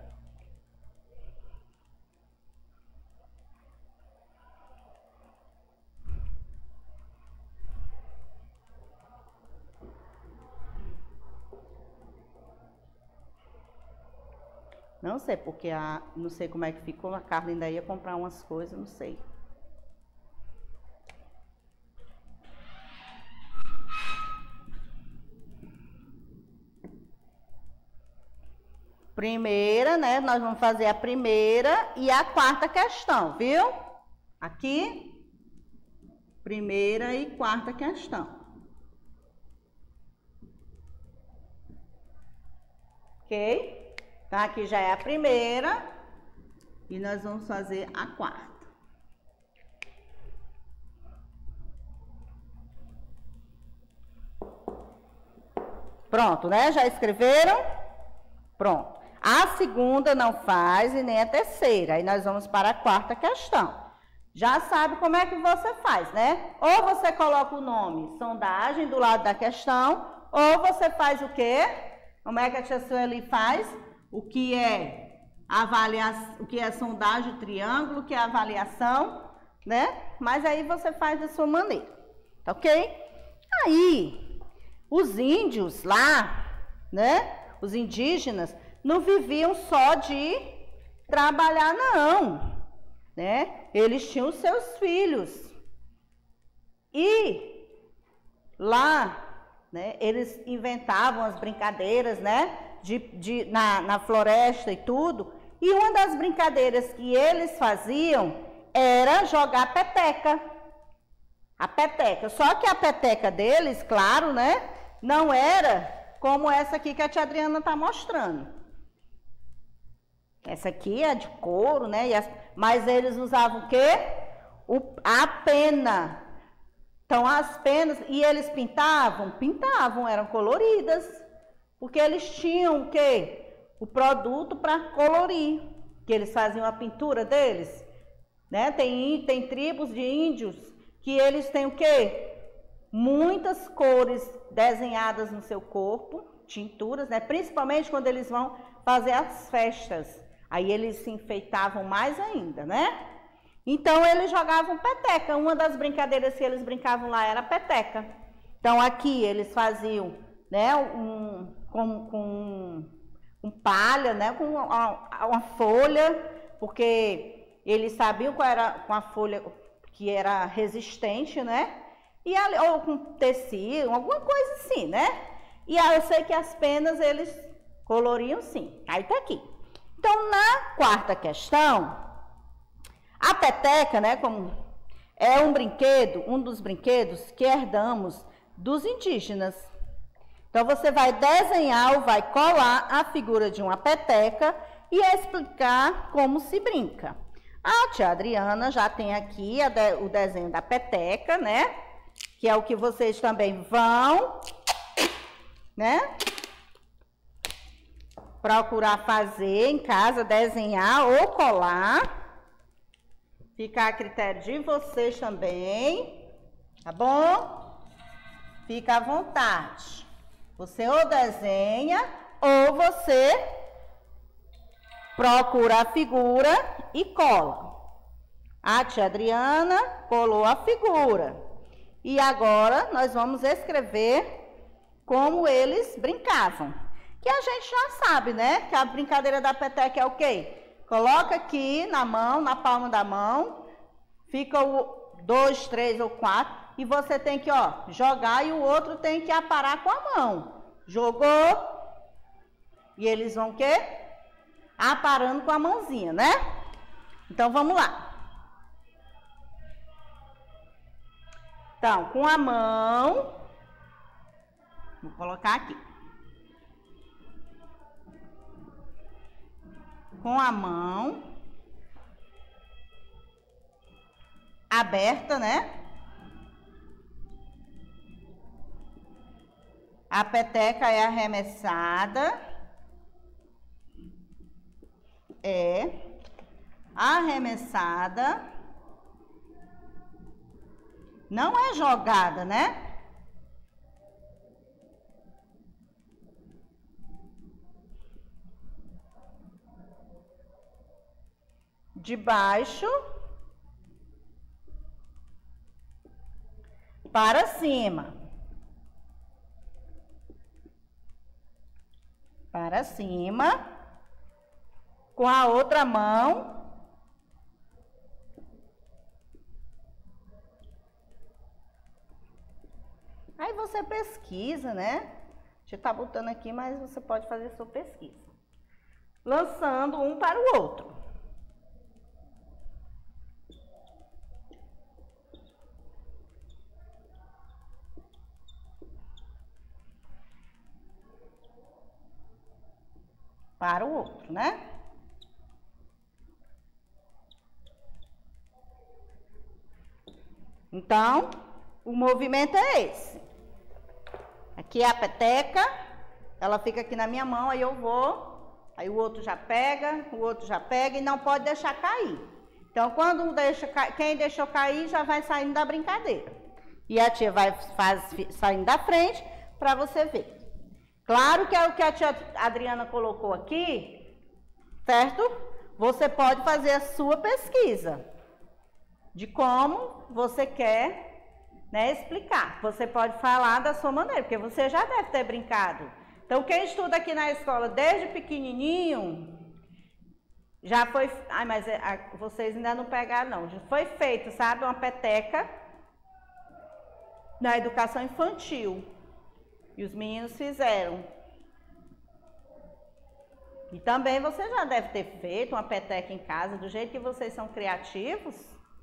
Não sei, porque a, não sei como é que ficou, a Carla ainda ia comprar umas coisas, não sei. Primeira, né? Nós vamos fazer a primeira e a quarta questão, viu? Aqui, primeira e quarta questão. Ok? Então, aqui já é a primeira e nós vamos fazer a quarta. Pronto, né? Já escreveram? Pronto. A segunda não faz e nem a terceira. Aí nós vamos para a quarta questão. Já sabe como é que você faz, né? Ou você coloca o nome sondagem do lado da questão, ou você faz o quê? Como é que a tia Sueli faz? O que é avaliação, o que é sondagem, triângulo, o que é avaliação, né? Mas aí você faz da sua maneira, tá ok? Aí, os índios lá, né? Os indígenas não viviam só de trabalhar, não, né? Eles tinham seus filhos. E lá, né, eles inventavam as brincadeiras, né? De, de, na, na floresta e tudo. E uma das brincadeiras que eles faziam era jogar peteca. A peteca. Só que a peteca deles, claro, né? Não era como essa aqui que a tia Adriana está mostrando. Essa aqui é de couro, né? E as, mas eles usavam o quê? O, a pena. Então, as penas... E eles pintavam? Pintavam, eram coloridas. Porque eles tinham o quê? O produto para colorir. Que eles faziam a pintura deles. Né? Tem, tem tribos de índios que eles têm o quê? Muitas cores desenhadas no seu corpo, tinturas, né? Principalmente quando eles vão fazer as festas. Aí eles se enfeitavam mais ainda, né? Então eles jogavam peteca. Uma das brincadeiras que eles brincavam lá era peteca. Então aqui eles faziam, né, um, com, com um palha, né, com uma, uma folha, porque eles sabiam qual era com a folha que era resistente, né? E ali, ou com tecido, alguma coisa assim, né? E aí eu sei que as penas eles coloriam sim. Aí tá aqui. Então, na quarta questão, a peteca, né, como é um brinquedo, um dos brinquedos que herdamos dos indígenas. Então, você vai desenhar ou vai colar a figura de uma peteca e explicar como se brinca. A tia Adriana já tem aqui a de, o desenho da peteca, né? Que é o que vocês também vão, né? Procurar fazer em casa, desenhar ou colar. Fica a critério de vocês também, tá bom? Fica à vontade. Você ou desenha ou você procura a figura e cola. A tia Adriana colou a figura. E agora nós vamos escrever como eles brincavam. Que a gente já sabe, né? Que a brincadeira da peteca é o quê? Coloca aqui na mão, na palma da mão, fica o dois, três ou quatro, e você tem que, ó, jogar e o outro tem que aparar com a mão. Jogou, e eles vão o quê? Aparando com a mãozinha, né? Então, vamos lá. Então, com a mão, vou colocar aqui. Com a mão aberta, né? A peteca é arremessada. É arremessada Não é jogada, né? De baixo para cima. Para cima. Com a outra mão. Aí você pesquisa, né? A gente tá botando aqui, mas você pode fazer sua pesquisa. Lançando um para o outro. Para o outro, né? Então, o movimento é esse. Aqui é a peteca, ela fica aqui na minha mão, aí eu vou, aí o outro já pega, o outro já pega e não pode deixar cair. Então, quando deixa, quem deixou cair já vai saindo da brincadeira. E a tia vai faz, saindo da frente para você ver. Claro que é o que a tia Adriana colocou aqui, certo? Você pode fazer a sua pesquisa de como você quer, né, explicar. Você pode falar da sua maneira, porque você já deve ter brincado. Então, quem estuda aqui na escola desde pequenininho, já foi... Ai, mas é, vocês ainda não pegaram, não. Já foi feito, sabe, uma peteca na educação infantil. E os meninos fizeram. E também você já deve ter feito uma peteca em casa, do jeito que vocês são criativos.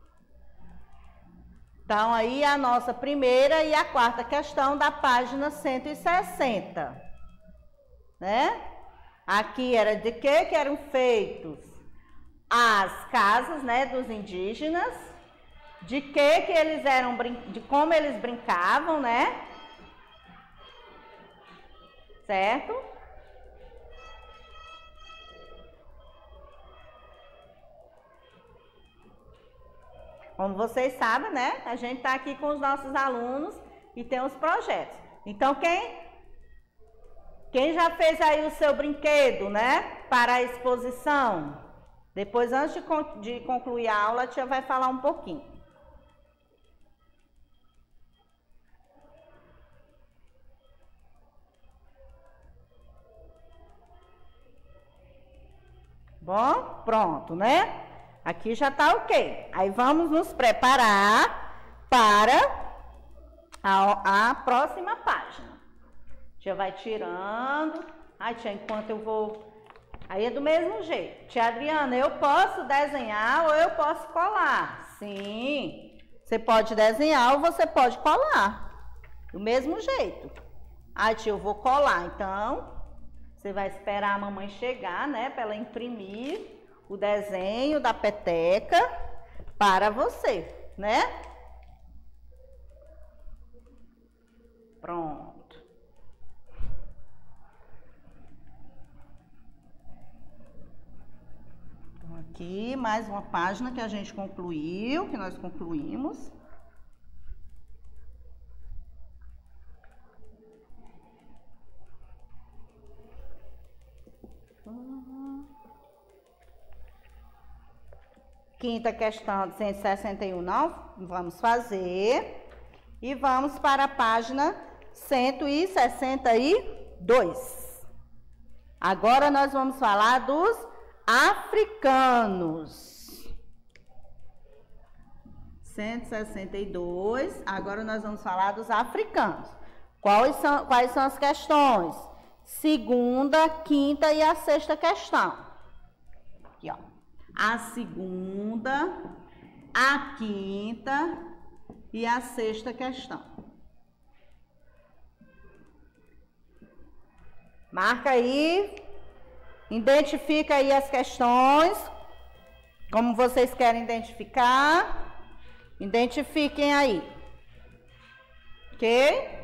Então, aí a nossa primeira e a quarta questão da página cento e sessenta. Né? Aqui era de que que eram feitos as casas, né, dos indígenas, de que que eles eram, de como eles brincavam, né? Certo? Como vocês sabem, né? A gente está aqui com os nossos alunos e tem os projetos. Então, quem, quem já fez aí o seu brinquedo, né? Para a exposição? Depois, antes de, de concluir a aula, a tia vai falar um pouquinho. Bom, pronto, né? Aqui já tá ok. Aí vamos nos preparar para a, a próxima página. Já vai tirando. Ai, tia, enquanto eu vou... Aí é do mesmo jeito. Tia Adriana, eu posso desenhar ou eu posso colar? Sim. Você pode desenhar ou você pode colar. Do mesmo jeito. Ai, tia, eu vou colar. Então, você vai esperar a mamãe chegar, né? Para ela imprimir o desenho da peteca para você, né? Pronto. Então, aqui mais uma página que a gente concluiu, que nós concluímos. Quinta questão de cento e sessenta e um, não vamos fazer. E vamos para a página cento e sessenta e dois. Agora nós vamos falar dos africanos. cento e sessenta e dois, agora nós vamos falar dos africanos. Quais são, quais são as questões? Segunda, quinta e a sexta questão. Aqui, ó. A segunda, a quinta e a sexta questão. Marca aí, identifica aí as questões, como vocês querem identificar. Identifiquem aí. Ok?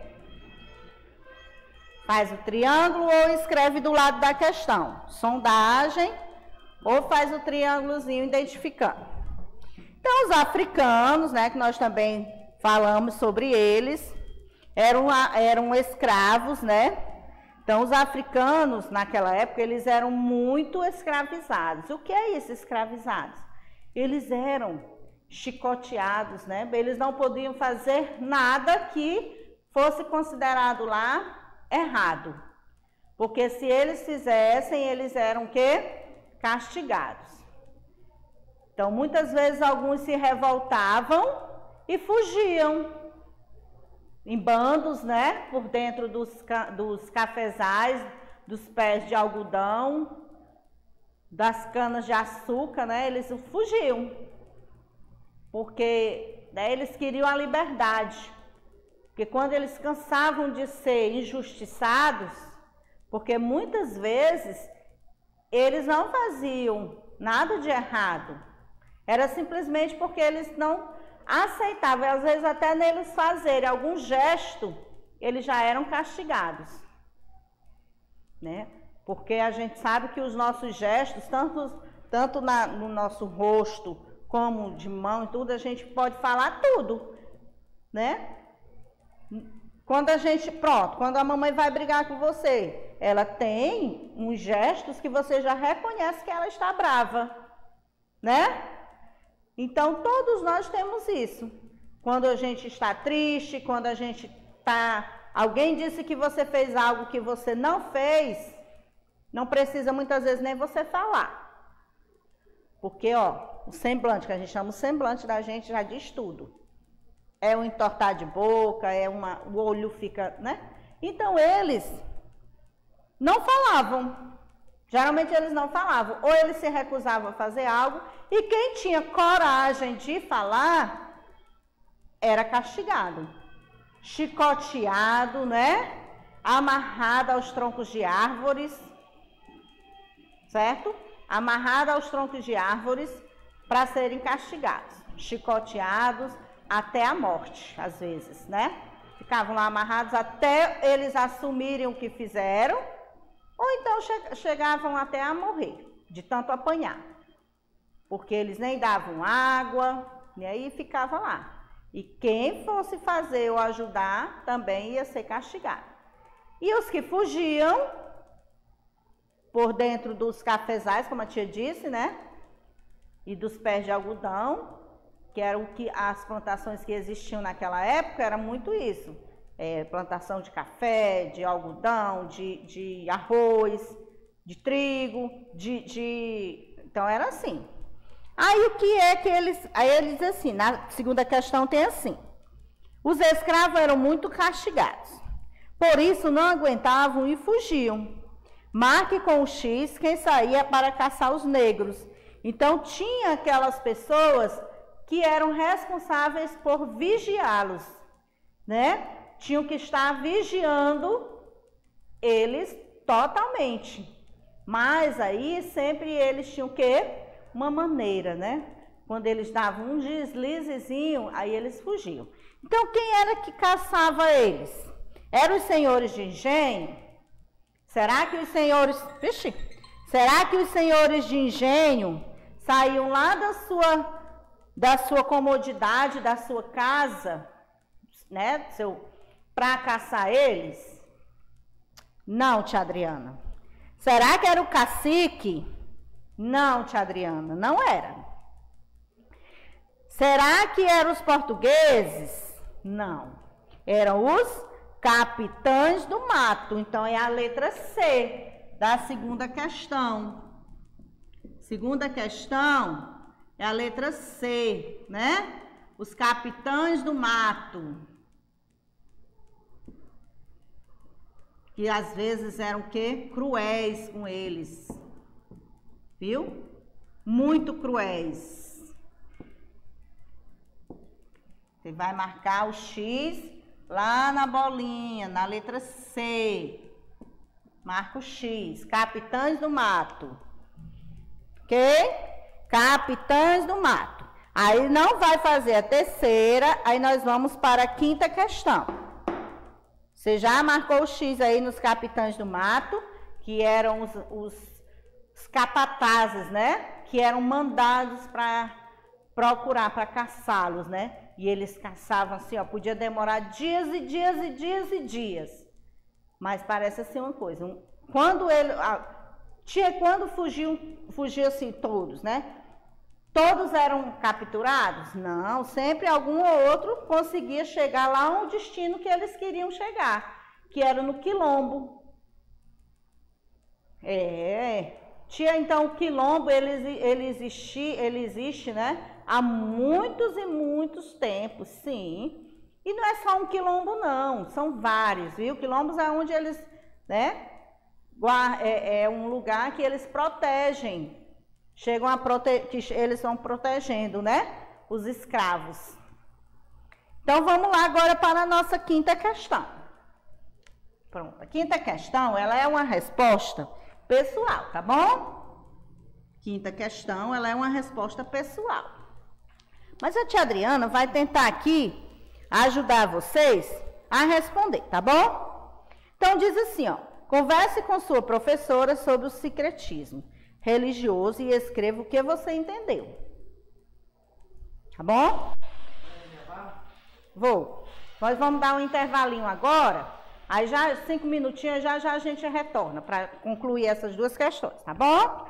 Faz o triângulo ou escreve do lado da questão. Sondagem. Ou faz o triângulozinho identificando. Então, os africanos, né, que nós também falamos sobre eles, eram, eram escravos, né? Então, os africanos, naquela época, eles eram muito escravizados. O que é isso, escravizados? Eles eram chicoteados, né? Eles não podiam fazer nada que fosse considerado lá errado. Porque se eles fizessem, eles eram o quê? Castigados. Então, muitas vezes, alguns se revoltavam e fugiam em bandos, né? Por dentro dos, dos cafezais, dos pés de algodão, das canas de açúcar, né? Eles fugiam. Porque né, eles queriam a liberdade. Porque quando eles cansavam de ser injustiçados, porque muitas vezes eles não faziam nada de errado. Era simplesmente porque eles não aceitavam. Às vezes até neles fazerem algum gesto, eles já eram castigados. Né? Porque a gente sabe que os nossos gestos, tanto, tanto na, no nosso rosto, como de mão e tudo, a gente pode falar tudo. Né? Quando a gente, pronto, quando a mamãe vai brigar com você, ela tem uns gestos que você já reconhece que ela está brava, né? Então, todos nós temos isso. Quando a gente está triste, quando a gente está... Alguém disse que você fez algo que você não fez, não precisa muitas vezes nem você falar. Porque, ó, o semblante, que a gente chama o semblante da gente, já diz tudo. É um entortar de boca, é uma, o olho fica, né? Então, eles não falavam. Geralmente, eles não falavam. Ou eles se recusavam a fazer algo, e quem tinha coragem de falar, era castigado. Chicoteado, né? Amarrado aos troncos de árvores, certo? Amarrado aos troncos de árvores para serem castigados. Chicoteados, até a morte, às vezes, né? Ficavam lá amarrados até eles assumirem o que fizeram, ou então che chegavam até a morrer, de tanto apanhar. Porque eles nem davam água, e aí ficava lá. E quem fosse fazer ou ajudar, também ia ser castigado. E os que fugiam, por dentro dos cafezais, como a tia disse, né? E dos pés de algodão, que eram que as plantações que existiam naquela época, era muito isso. É, plantação de café, de algodão, de, de arroz, de trigo, de, de... Então, era assim. Aí, o que é que eles... Aí, eles, assim, na segunda questão tem assim. Os escravos eram muito castigados. Por isso, não aguentavam e fugiam. Marque com o X quem saía para caçar os negros. Então, tinha aquelas pessoas que eram responsáveis por vigiá-los, né? Tinham que estar vigiando eles totalmente. Mas aí sempre eles tinham o quê? Uma maneira, né? Quando eles davam um deslizezinho, aí eles fugiam. Então, quem era que caçava eles? Eram os senhores de engenho? Será que os senhores... Vixe! Será que os senhores de engenho saíam lá da sua... da sua comodidade, da sua casa, né, seu, para caçar eles? Não, tia Adriana. Será que era o cacique? Não, tia Adriana, não era. Será que eram os portugueses? Não. Eram os capitães do mato. Então, é a letra C da segunda questão. Segunda questão... É a letra C, né? Os capitães do mato. Que às vezes eram o quê? Cruéis com eles. Viu? Muito cruéis. Você vai marcar o X lá na bolinha, na letra C. Marca o X. Capitães do mato. Ok? Capitães do mato. Aí não vai fazer a terceira, aí nós vamos para a quinta questão. Você já marcou o X aí nos capitães do mato, que eram os, os, os capatazes, né? Que eram mandados para procurar, para caçá-los, né? E eles caçavam assim, ó, podia demorar dias e dias e dias e dias. Mas parece assim uma coisa, um, quando ele, ah, tinha quando fugiam, fugiam assim todos, né? Todos eram capturados? Não, sempre algum ou outro conseguia chegar lá ao destino que eles queriam chegar, que era no Quilombo. É, tinha então o Quilombo, ele, ele, existi, ele existe, né? Há muitos e muitos tempos, sim. E não é só um quilombo, não, são vários, viu? Quilombos é onde eles, né? É, é um lugar que eles protegem, chegam a proteger, que eles estão protegendo, né? Os escravos. Então vamos lá agora para a nossa quinta questão. Pronto, a quinta questão, ela é uma resposta pessoal, tá bom? Quinta questão, ela é uma resposta pessoal. Mas a tia Adriana vai tentar aqui ajudar vocês a responder, tá bom? Então diz assim, ó, converse com sua professora sobre o secretismo religioso e escreva o que você entendeu. Tá bom? Vou. Nós vamos dar um intervalinho agora, aí já cinco minutinhos, já já a gente retorna para concluir essas duas questões, tá bom?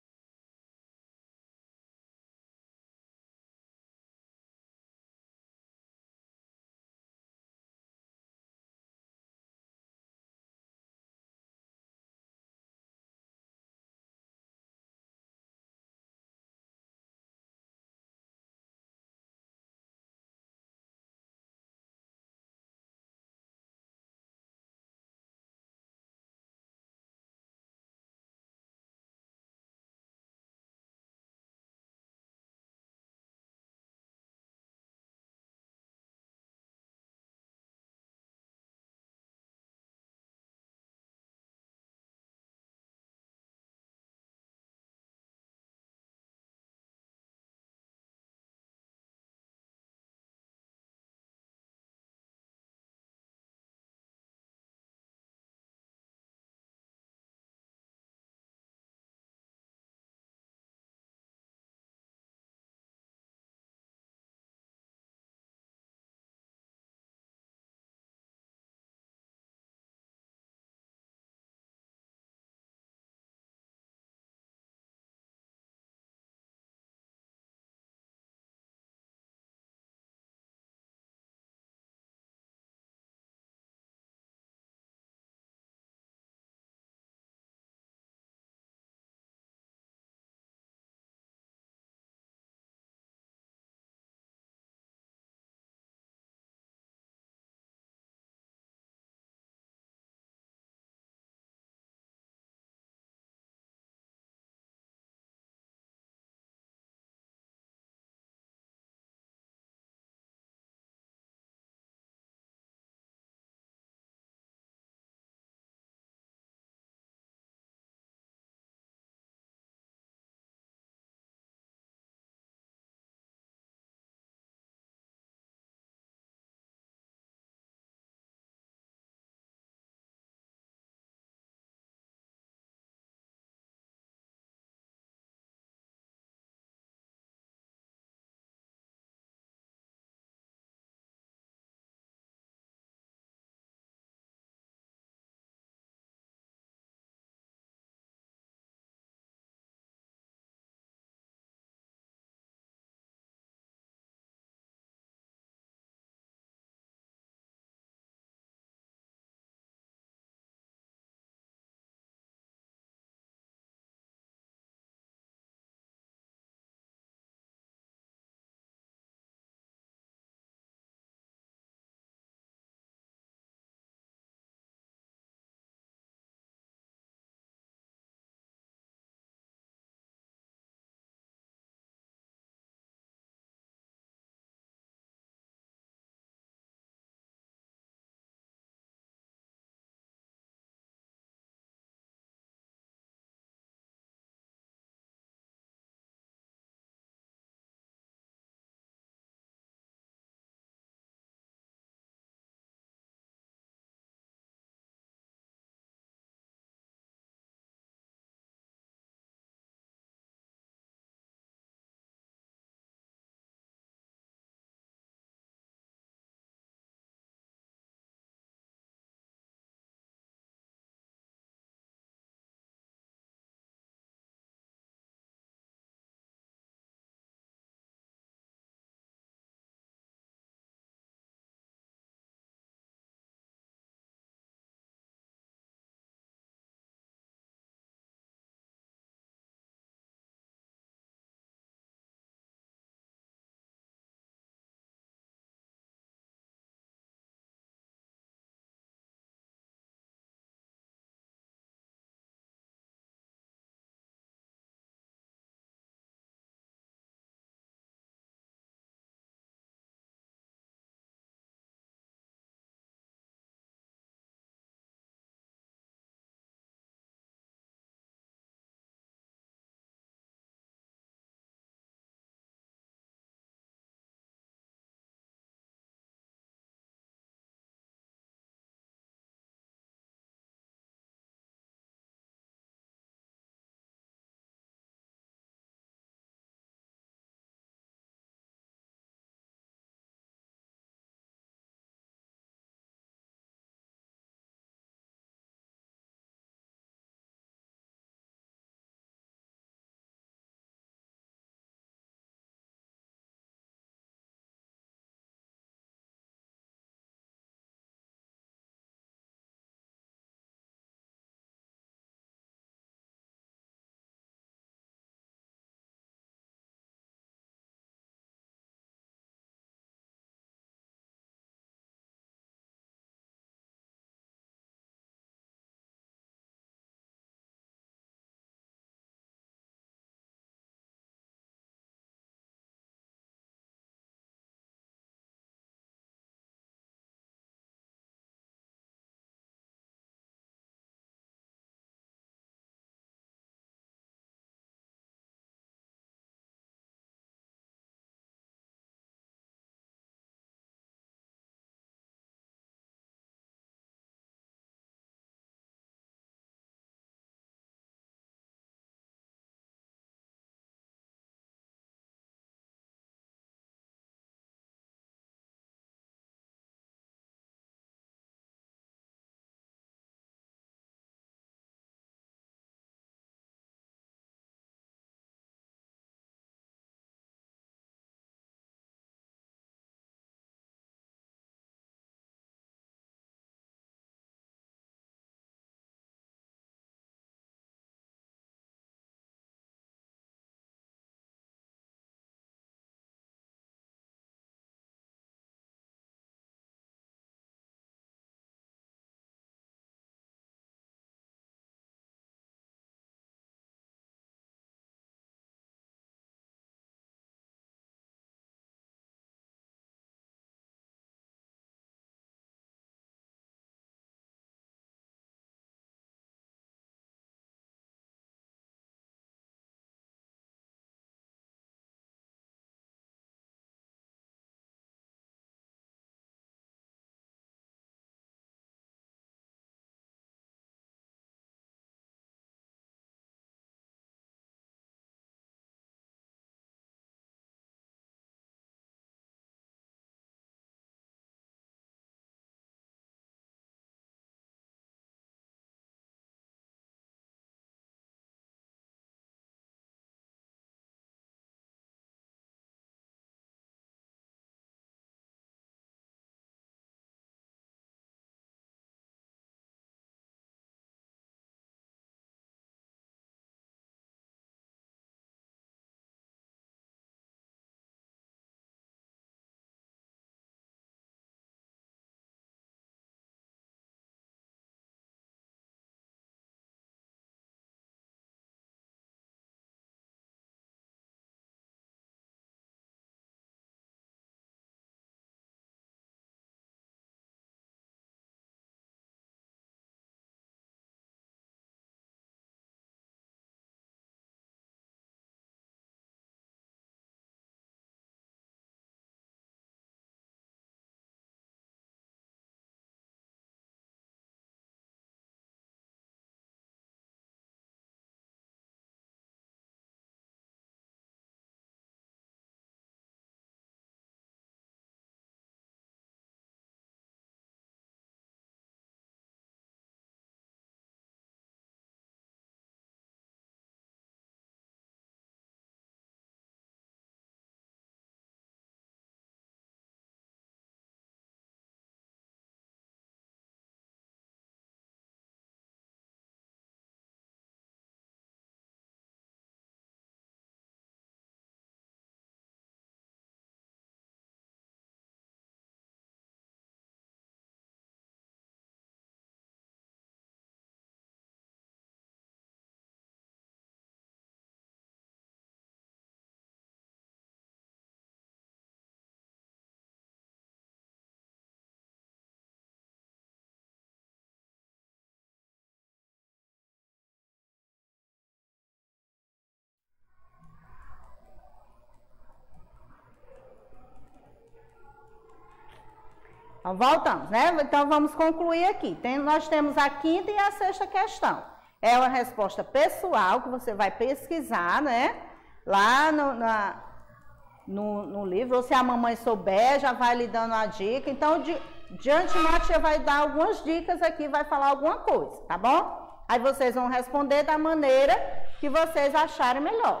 Então, voltamos, né? Então, vamos concluir aqui. Tem, nós temos a quinta e a sexta questão. É uma resposta pessoal que você vai pesquisar, né? Lá no, na, no, no livro, ou se a mamãe souber, já vai lhe dando a dica. Então, de, de antemão, a tia vai dar algumas dicas aqui, vai falar alguma coisa, tá bom? Aí vocês vão responder da maneira que vocês acharem melhor.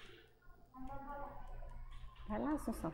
Vai lá, Assunção.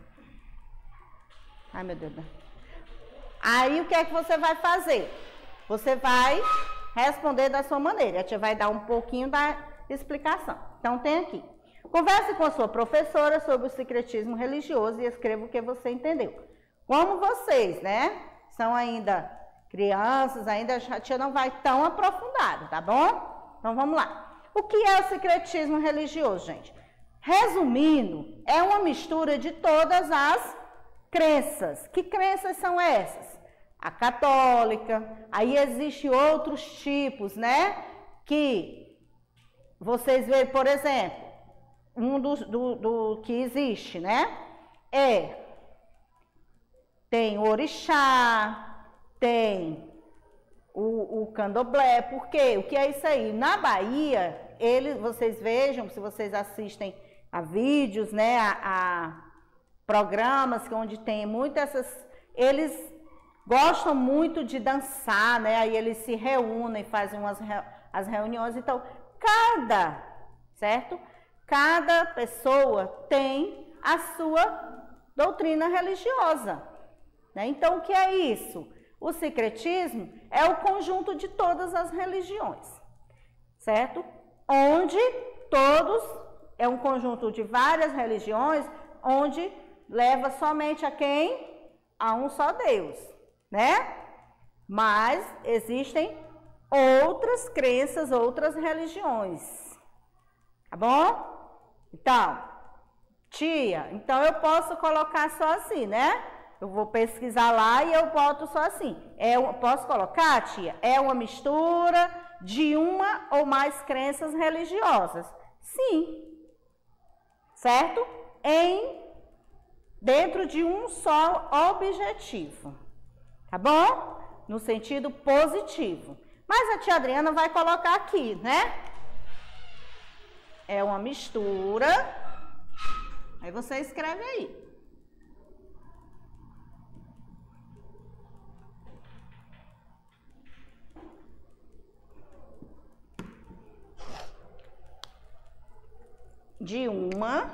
Ai, meu Deus. Aí, o que é que você vai fazer? Você vai responder da sua maneira. A tia vai dar um pouquinho da explicação. Então, tem aqui. Converse com a sua professora sobre o secretismo religioso e escreva o que você entendeu. Como vocês, né, são ainda crianças, ainda a tia não vai tão aprofundada, tá bom? Então, vamos lá. O que é o secretismo religioso, gente? Resumindo, é uma mistura de todas as crenças. Que crenças são essas? A católica, aí existem outros tipos, né? Que vocês veem, por exemplo, um do, do, do que existe, né? É, tem o orixá, tem o, o candomblé. Por quê? O que é isso aí? Na Bahia, eles, vocês vejam, se vocês assistem a vídeos, né? A, a programas onde tem muitas essas, eles gostam muito de dançar, né? Aí eles se reúnem, fazem umas as reuniões. Então, cada, certo? Cada pessoa tem a sua doutrina religiosa, né? Então, o que é isso? O secretismo é o conjunto de todas as religiões, certo? Onde todos, é um conjunto de várias religiões, onde leva somente a quem? A um só Deus, né? Mas existem outras crenças, outras religiões, tá bom? Então, tia, então eu posso colocar só assim, né? Eu vou pesquisar lá e eu boto só assim. É, posso colocar, tia? É uma mistura de uma ou mais crenças religiosas. Sim, certo? Em dentro de um só objetivo, tá bom? No sentido positivo. Mas a tia Adriana vai colocar aqui, né? É uma mistura. Aí você escreve aí. De uma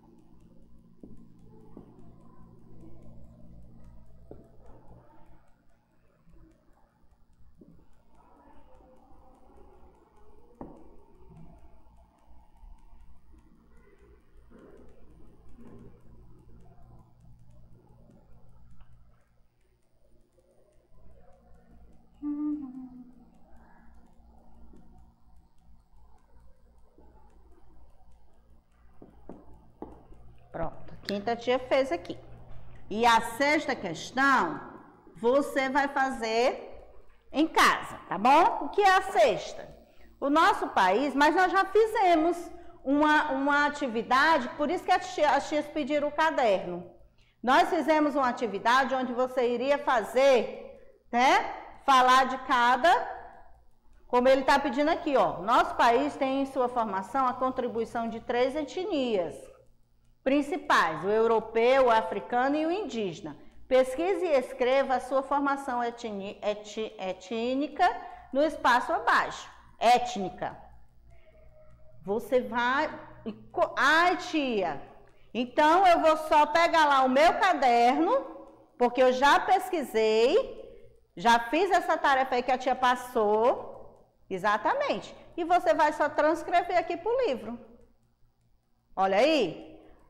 Pronto, a quinta tia fez aqui. E a sexta questão, você vai fazer em casa, tá bom? O que é a sexta? O nosso país, mas nós já fizemos uma, uma atividade, por isso que as tias, as tias pediram o caderno. Nós fizemos uma atividade onde você iria fazer, né? Falar de cada, como ele está pedindo aqui, ó. Nosso país tem em sua formação a contribuição de três etnias principais, o europeu, o africano e o indígena. Pesquise e escreva a sua formação etni, eti, étnica no espaço abaixo. Étnica. Você vai... Ai, tia, então eu vou só pegar lá o meu caderno, porque eu já pesquisei, já fiz essa tarefa aí que a tia passou, exatamente. E você vai só transcrever aqui para o livro. Olha aí.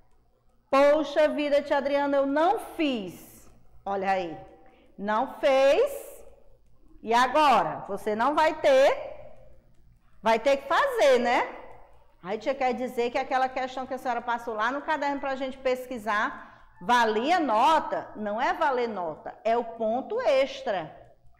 Poxa vida, tia Adriana, eu não fiz. Olha aí. Não fez. E agora? Você não vai ter. Vai ter que fazer, né? Aí tia quer dizer que aquela questão que a senhora passou lá no caderno para a gente pesquisar, valia nota? Não é valer nota, é o ponto extra.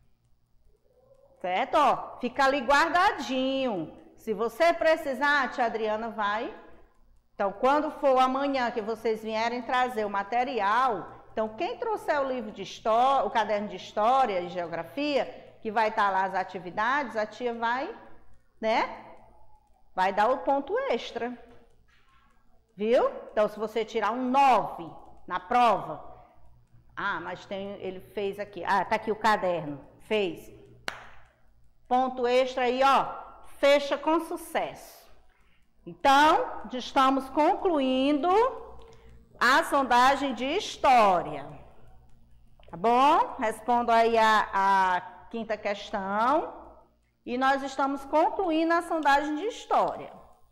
Certo? Ó, fica ali guardadinho. Se você precisar, a tia Adriana vai... Então, quando for amanhã que vocês vierem trazer o material, Então, quem trouxer o livro de história, o caderno de história e geografia, que vai estar lá as atividades, a tia vai, né? Vai dar o ponto extra. Viu? Então, se você tirar um nove na prova, ah, mas tem, ele fez aqui, ah, tá aqui o caderno, fez. Ponto extra aí, ó, fecha com sucesso. Então, estamos concluindo a sondagem de história. Tá bom? Respondo aí a, a quinta questão. E nós estamos concluindo a sondagem de história.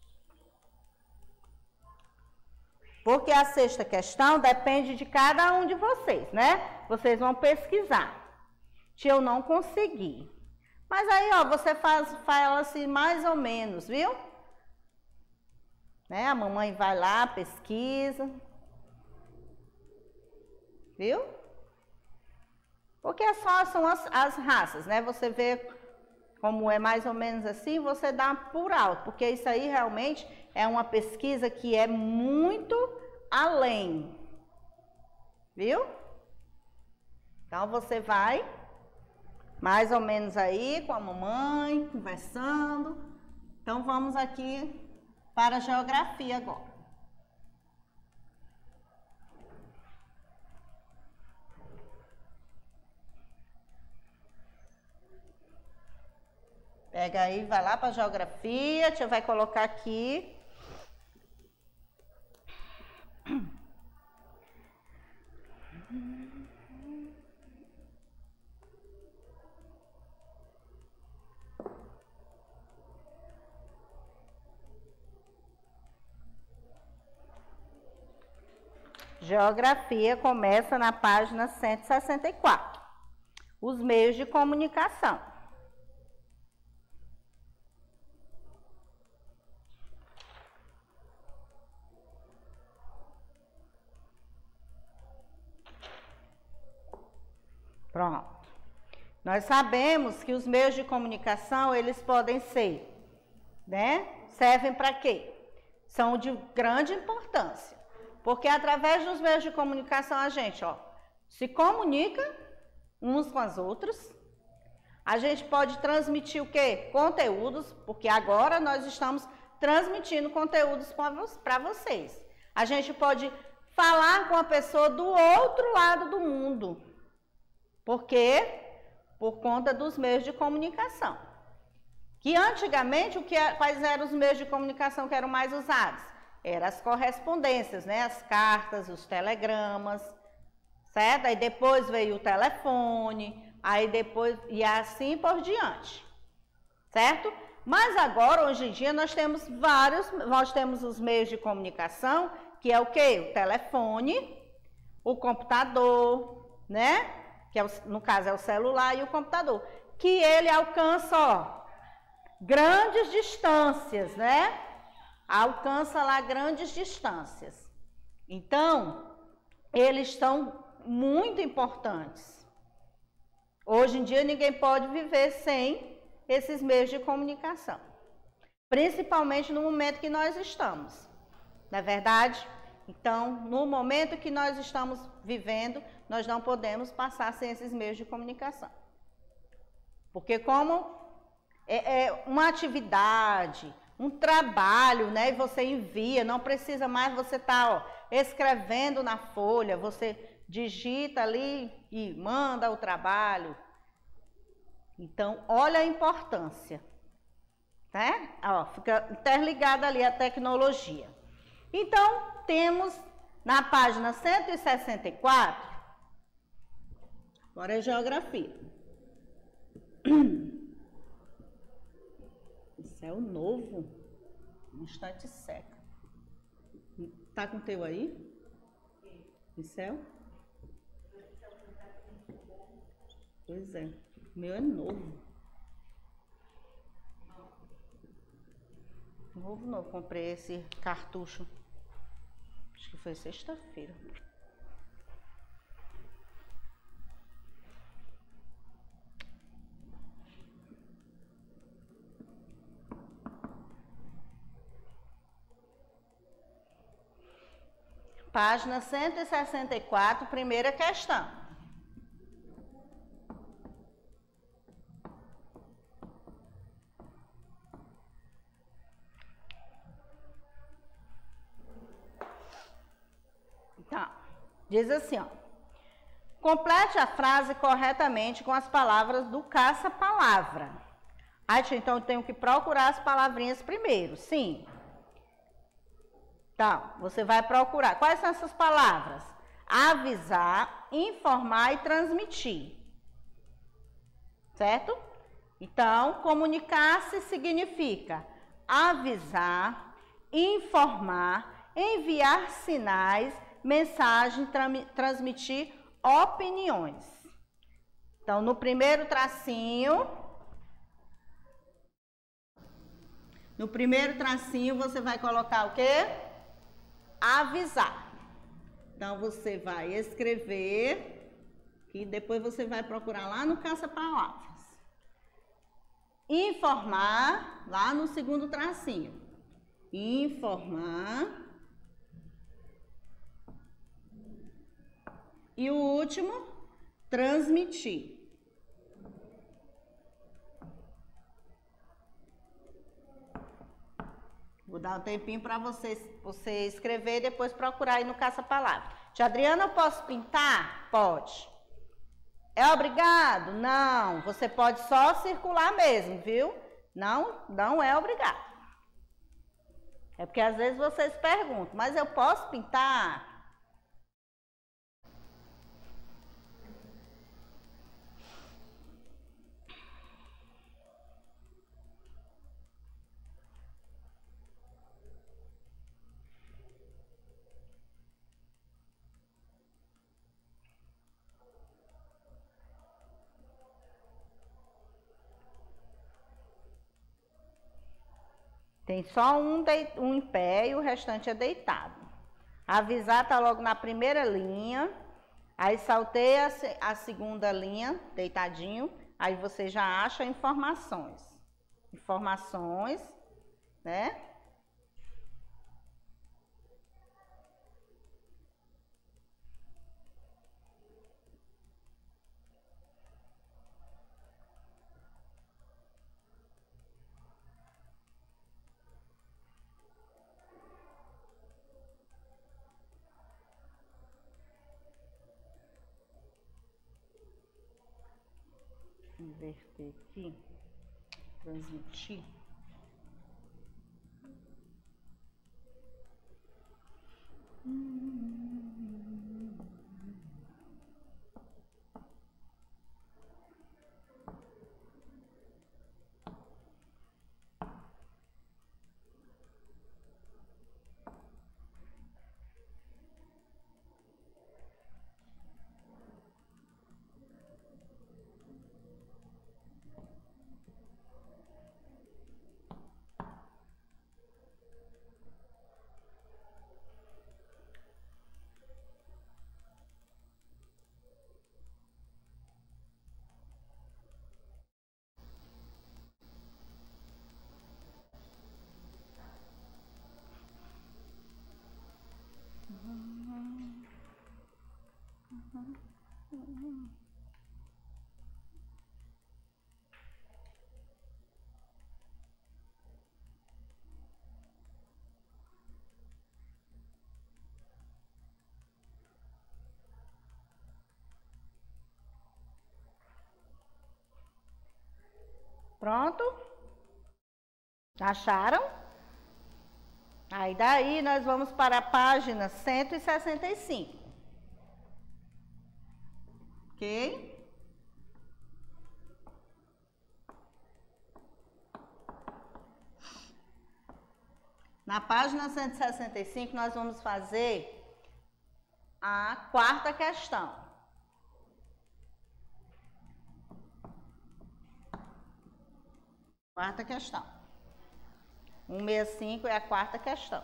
Porque a sexta questão depende de cada um de vocês, né? Vocês vão pesquisar. Se eu não conseguir. Mas aí, ó, você faz, fala assim mais ou menos, viu? Né? A mamãe vai lá, pesquisa. Viu? Porque é só são as, as raças, né? Você vê como é mais ou menos assim, você dá por alto. Porque isso aí realmente é uma pesquisa que é muito além. Viu? Então, você vai mais ou menos aí com a mamãe, conversando. Então, vamos aqui para a geografia agora. Pega aí, vai lá para a geografia, a tia vai colocar aqui. Geografia começa na página cento e sessenta e quatro. Os meios de comunicação. Pronto. Nós sabemos que os meios de comunicação, eles podem ser, né? Servem para quê? São de grande importância. Porque através dos meios de comunicação a gente, ó, se comunica uns com as outras. A gente pode transmitir o quê? Conteúdos, porque agora nós estamos transmitindo conteúdos para vocês. A gente pode falar com a pessoa do outro lado do mundo. Por quê? Por conta dos meios de comunicação. Que antigamente, o que, quais eram os meios de comunicação que eram mais usados? Eram as correspondências, né? As cartas, os telegramas, certo? Aí depois veio o telefone, aí depois, e assim por diante, certo? Mas agora, hoje em dia, nós temos vários, nós temos os meios de comunicação, que é o quê? O telefone, o computador, né? Que é o, no caso é o celular e o computador, que ele alcança, ó, grandes distâncias, né? Alcança lá grandes distâncias. Então, eles estão muito importantes. Hoje em dia, ninguém pode viver sem esses meios de comunicação. Principalmente no momento que nós estamos. Não é verdade? Então, no momento que nós estamos vivendo, nós não podemos passar sem esses meios de comunicação. Porque como é, é uma atividade, um trabalho, né? E você envia, não precisa mais você estar tá, escrevendo na folha, você digita ali e manda o trabalho. Então, olha a importância, né? Ó, fica interligada ali a tecnologia. Então, temos na página cento e sessenta e quatro, agora é geografia. Céu novo, um instante seca. Tá com o teu aí? E céu? Pois é, o meu é novo. Novo, novo. Comprei esse cartucho, acho que foi sexta-feira. Página cento e sessenta e quatro, primeira questão. Então, diz assim, ó. Complete a frase corretamente com as palavras do caça-palavra. Aí, então, eu tenho que procurar as palavrinhas primeiro, sim. Então, você vai procurar. Quais são essas palavras? Avisar, informar e transmitir. Certo? Então, comunicar-se significa avisar, informar, enviar sinais, mensagem, transmitir opiniões. Então, no primeiro tracinho, no primeiro tracinho você vai colocar o quê? Avisar. Então, você vai escrever e depois você vai procurar lá no caça-palavras. Informar, lá no segundo tracinho. Informar. E o último, transmitir. Vou dar um tempinho para você, você escrever e depois procurar aí no caça-palavra. Tia Adriana, eu posso pintar? Pode. É obrigado? Não. Você pode só circular mesmo, viu? Não, não é obrigado. É porque às vezes vocês perguntam, mas eu posso pintar? Tem só um, de, um em pé e o restante é deitado. Avisar está logo na primeira linha. Aí salteia a, a segunda linha, deitadinho. Aí você já acha informações. Informações, né? Inverter aqui, transmitir. Pronto? Acharam? Aí daí nós vamos para a página cento e sessenta e cinco. Ok? Na página cento e sessenta e cinco nós vamos fazer a quarta questão. Quarta questão. cento e sessenta e cinco é a quarta questão.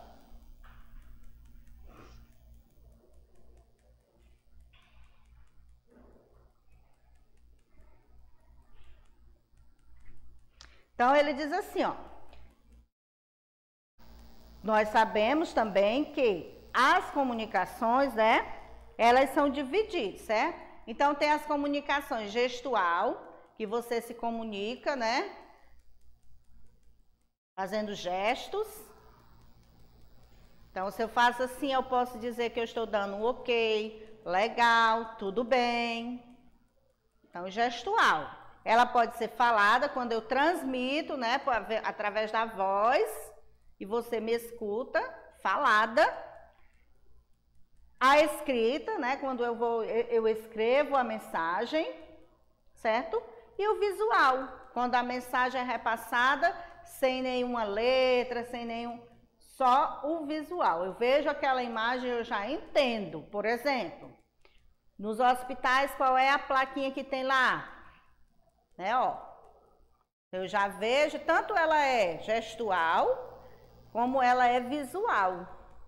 Então, ele diz assim, ó. Nós sabemos também que as comunicações, né, elas são divididas, certo? Então, tem as comunicações gestual, que você se comunica, né, fazendo gestos. Então, se eu faço assim, eu posso dizer que eu estou dando um ok, legal, tudo bem. Então, gestual. Ela pode ser falada quando eu transmito, né, através da voz, e você me escuta, falada. A escrita, né, quando eu vou, eu escrevo a mensagem, certo? E o visual, quando a mensagem é repassada sem nenhuma letra, sem nenhum, só o visual. Eu vejo aquela imagem e eu já entendo. Por exemplo, nos hospitais, qual é a plaquinha que tem lá? Né, ó. Eu já vejo, tanto ela é gestual, como ela é visual.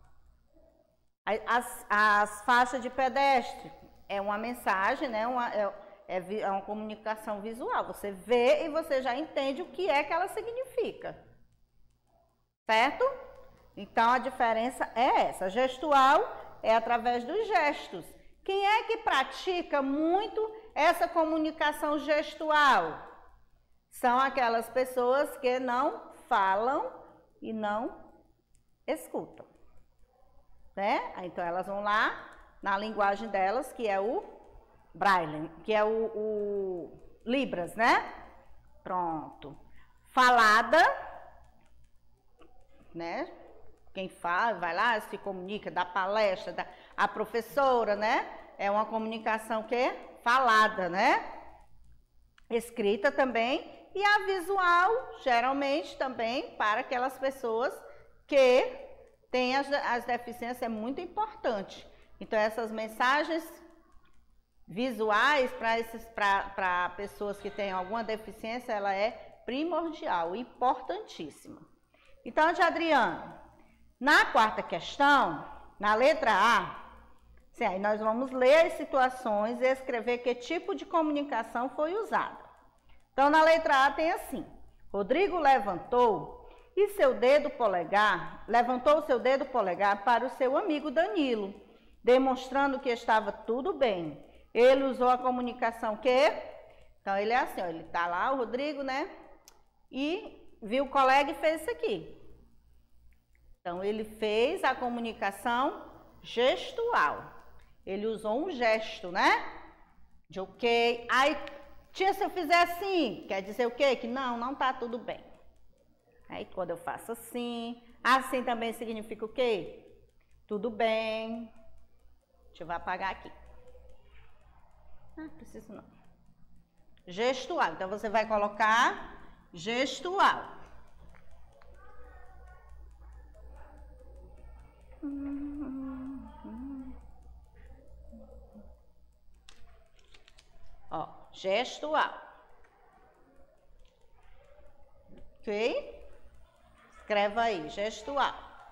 As, as faixas de pedestre é uma mensagem, né? Uma, é, é, é uma comunicação visual. Você vê e você já entende o que é que ela significa. Certo? Então, a diferença é essa. Gestual é através dos gestos. Quem é que pratica muito essa comunicação gestual? São aquelas pessoas que não falam e não escutam. Né? Então, elas vão lá na linguagem delas, que é o Braille, que é o, o Libras, né? Pronto. Falada, né? Quem fala, vai lá, se comunica, dá palestra, dá, a professora, né? É uma comunicação que é falada, né? Escrita também. E a visual, geralmente, também para aquelas pessoas que têm as, as deficiências, é muito importante. Então, essas mensagens visuais para pessoas que têm alguma deficiência, ela é primordial, importantíssima. Então, Tia Adriana, na quarta questão, na letra A, sim, aí nós vamos ler as situações e escrever que tipo de comunicação foi usada. Então, na letra A tem assim: Rodrigo levantou e seu dedo polegar, levantou o seu dedo polegar para o seu amigo Danilo, demonstrando que estava tudo bem. Ele usou a comunicação que? Então, ele é assim, ó, ele tá lá, o Rodrigo, né? E viu o colega e fez isso aqui. Então, ele fez a comunicação gestual. Ele usou um gesto, né? De ok. Aí, tia, se eu fizer assim, quer dizer o quê? Que não, não tá tudo bem. Aí, quando eu faço assim, assim também significa o quê? Tudo bem. Deixa eu apagar aqui. Não preciso não. Gestual. Então, você vai colocar gestual. Ó, gestual. Ok? Escreva aí, gestual.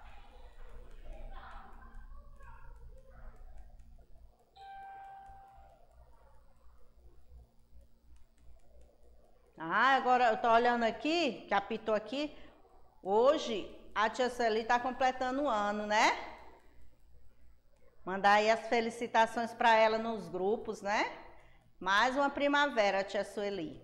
Ah, agora eu tô olhando aqui, que apitou aqui. Hoje a tia Sueli tá completando um ano, né? Mandar aí as felicitações para ela nos grupos, né? Mais uma primavera, tia Sueli.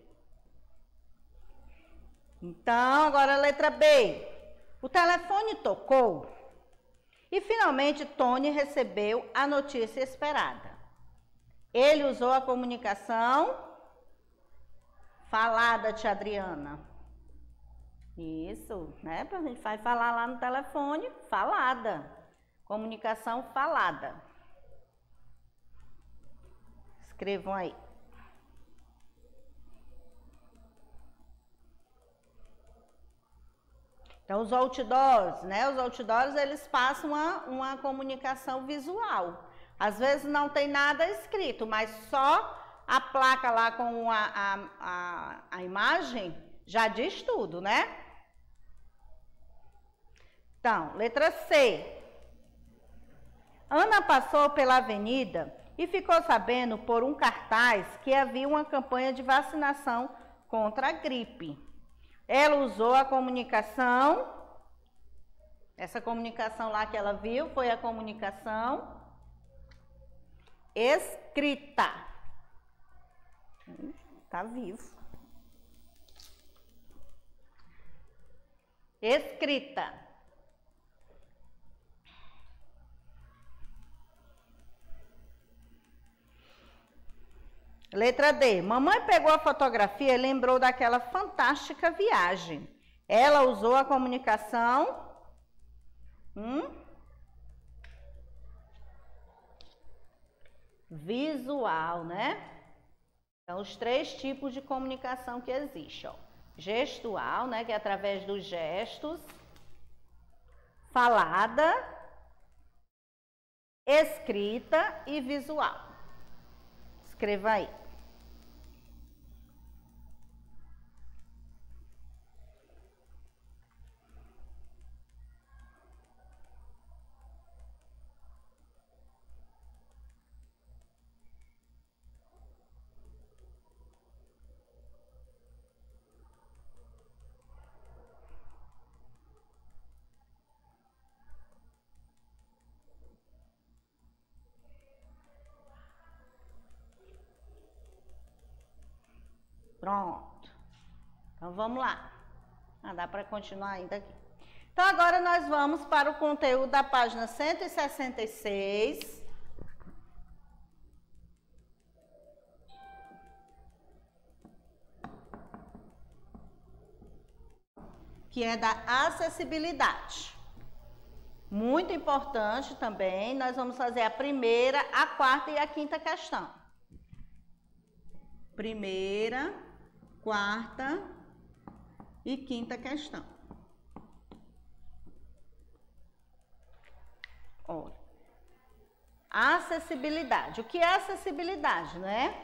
Então, agora a letra B. O telefone tocou e finalmente Tony recebeu a notícia esperada. Ele usou a comunicação falada, tia Adriana. Isso, né? A gente vai falar lá no telefone, falada. Comunicação falada. Escrevam aí. Então, os outdoors, né? Os outdoors, eles passam uma, uma comunicação visual. Às vezes não tem nada escrito, mas só a placa lá com a, a, a, a imagem já diz tudo, né? Então, letra C. Ana passou pela avenida e ficou sabendo por um cartaz que havia uma campanha de vacinação contra a gripe. Ela usou a comunicação Essa comunicação lá que ela viu foi a comunicação escrita. Tá vivo. Escrita. Letra D. Mamãe pegou a fotografia e lembrou daquela fantástica viagem. Ela usou a comunicação hum, visual, né? Então, os três tipos de comunicação que existem, ó. Gestual, né, que é através dos gestos. Falada, escrita e visual. Escreva aí. Pronto. Então, vamos lá. Ah, dá para continuar ainda aqui. Então, agora nós vamos para o conteúdo da página cento e sessenta e seis. Que é da acessibilidade. Muito importante também. Nós vamos fazer a primeira, a quarta e a quinta questão. Primeira, quarta e quinta questão. Olha, acessibilidade. O que é acessibilidade, né?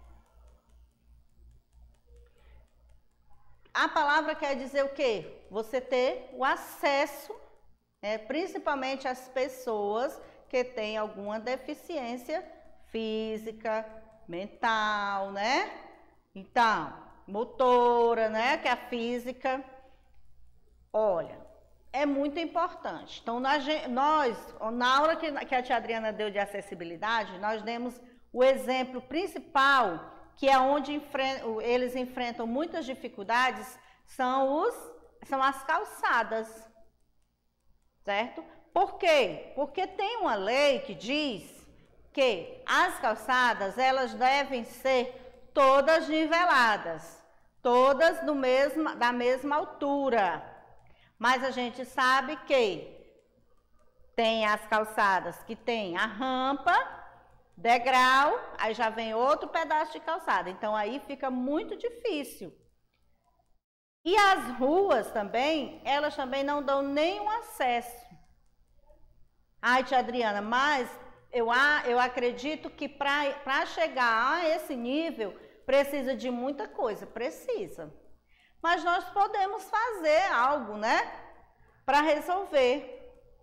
A palavra quer dizer o quê? Você ter o acesso, né, principalmente as pessoas que têm alguma deficiência física, mental, né? Então, motora, né? Que é a física. Olha, é muito importante. Então, nós, nós na aula que, que a tia Adriana deu de acessibilidade, nós demos o exemplo principal, que é onde enfre- eles enfrentam muitas dificuldades, são, os, são as calçadas, certo? Por quê? Porque tem uma lei que diz que as calçadas, elas devem ser todas niveladas, todas do mesmo, da mesma altura. Mas a gente sabe que tem as calçadas que tem a rampa, degrau, aí já vem outro pedaço de calçada. Então, aí fica muito difícil. E as ruas também, elas também não dão nenhum acesso. Ai, tia Adriana, mas eu, eu acredito que para chegar a esse nível, precisa de muita coisa. Precisa. Mas nós podemos fazer algo, né? Para resolver.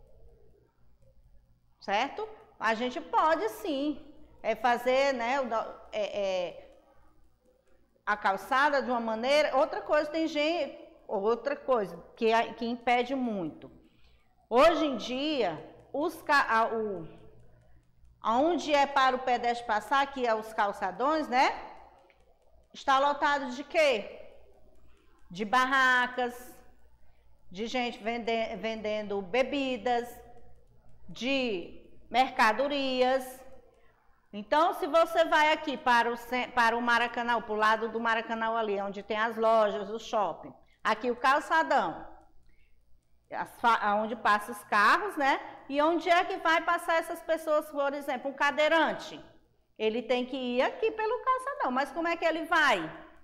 Certo? A gente pode sim é fazer, né, é, é, a calçada de uma maneira. Outra coisa, tem gente, outra coisa que, que impede muito. Hoje em dia, os, a, o, onde é para o pedestre passar, que é os calçadões, né? Está lotado de quê? De barracas, de gente vende, vendendo bebidas, de mercadorias. Então, se você vai aqui para o, para o Maracanã, para o lado do Maracanã ali, onde tem as lojas, o shopping, aqui o calçadão, as, onde passam os carros, né? E onde é que vai passar essas pessoas, por exemplo, um cadeirante? Ele tem que ir aqui pelo calçadão, mas como é que ele vai?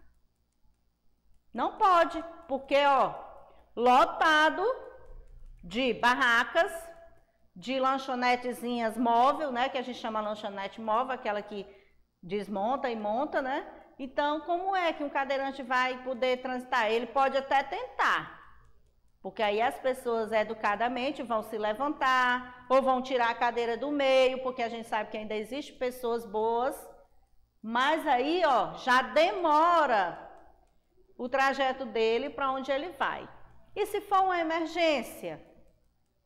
Não pode, porque, ó, lotado de barracas, de lanchonetezinhas móvel, né, que a gente chama lanchonete móvel, aquela que desmonta e monta, né? Então, como é que um cadeirante vai poder transitar? Ele pode até tentar, porque aí as pessoas educadamente vão se levantar, ou vão tirar a cadeira do meio, porque a gente sabe que ainda existem pessoas boas, mas aí, ó, já demora o trajeto dele para onde ele vai. E se for uma emergência?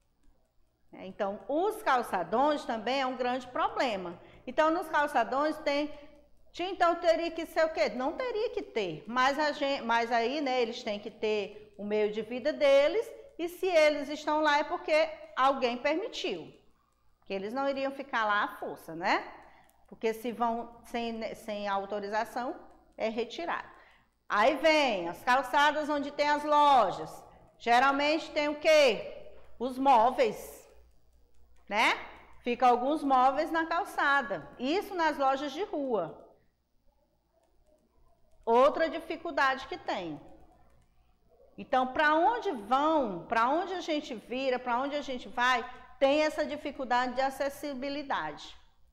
Então, os calçadões também é um grande problema. Então, nos calçadões tem... Então, teria que ser o quê? Não teria que ter, mas, a gente, mas aí, né, eles têm que ter o meio de vida deles, e se eles estão lá é porque alguém permitiu. Que eles não iriam ficar lá à força, né? Porque se vão sem, sem autorização, é retirado. Aí vem as calçadas onde tem as lojas. Geralmente tem o quê? Os móveis, né? Fica alguns móveis na calçada. Isso nas lojas de rua. Outra dificuldade que tem. Então, para onde vão, para onde a gente vira, para onde a gente vai, tem essa dificuldade de acessibilidade.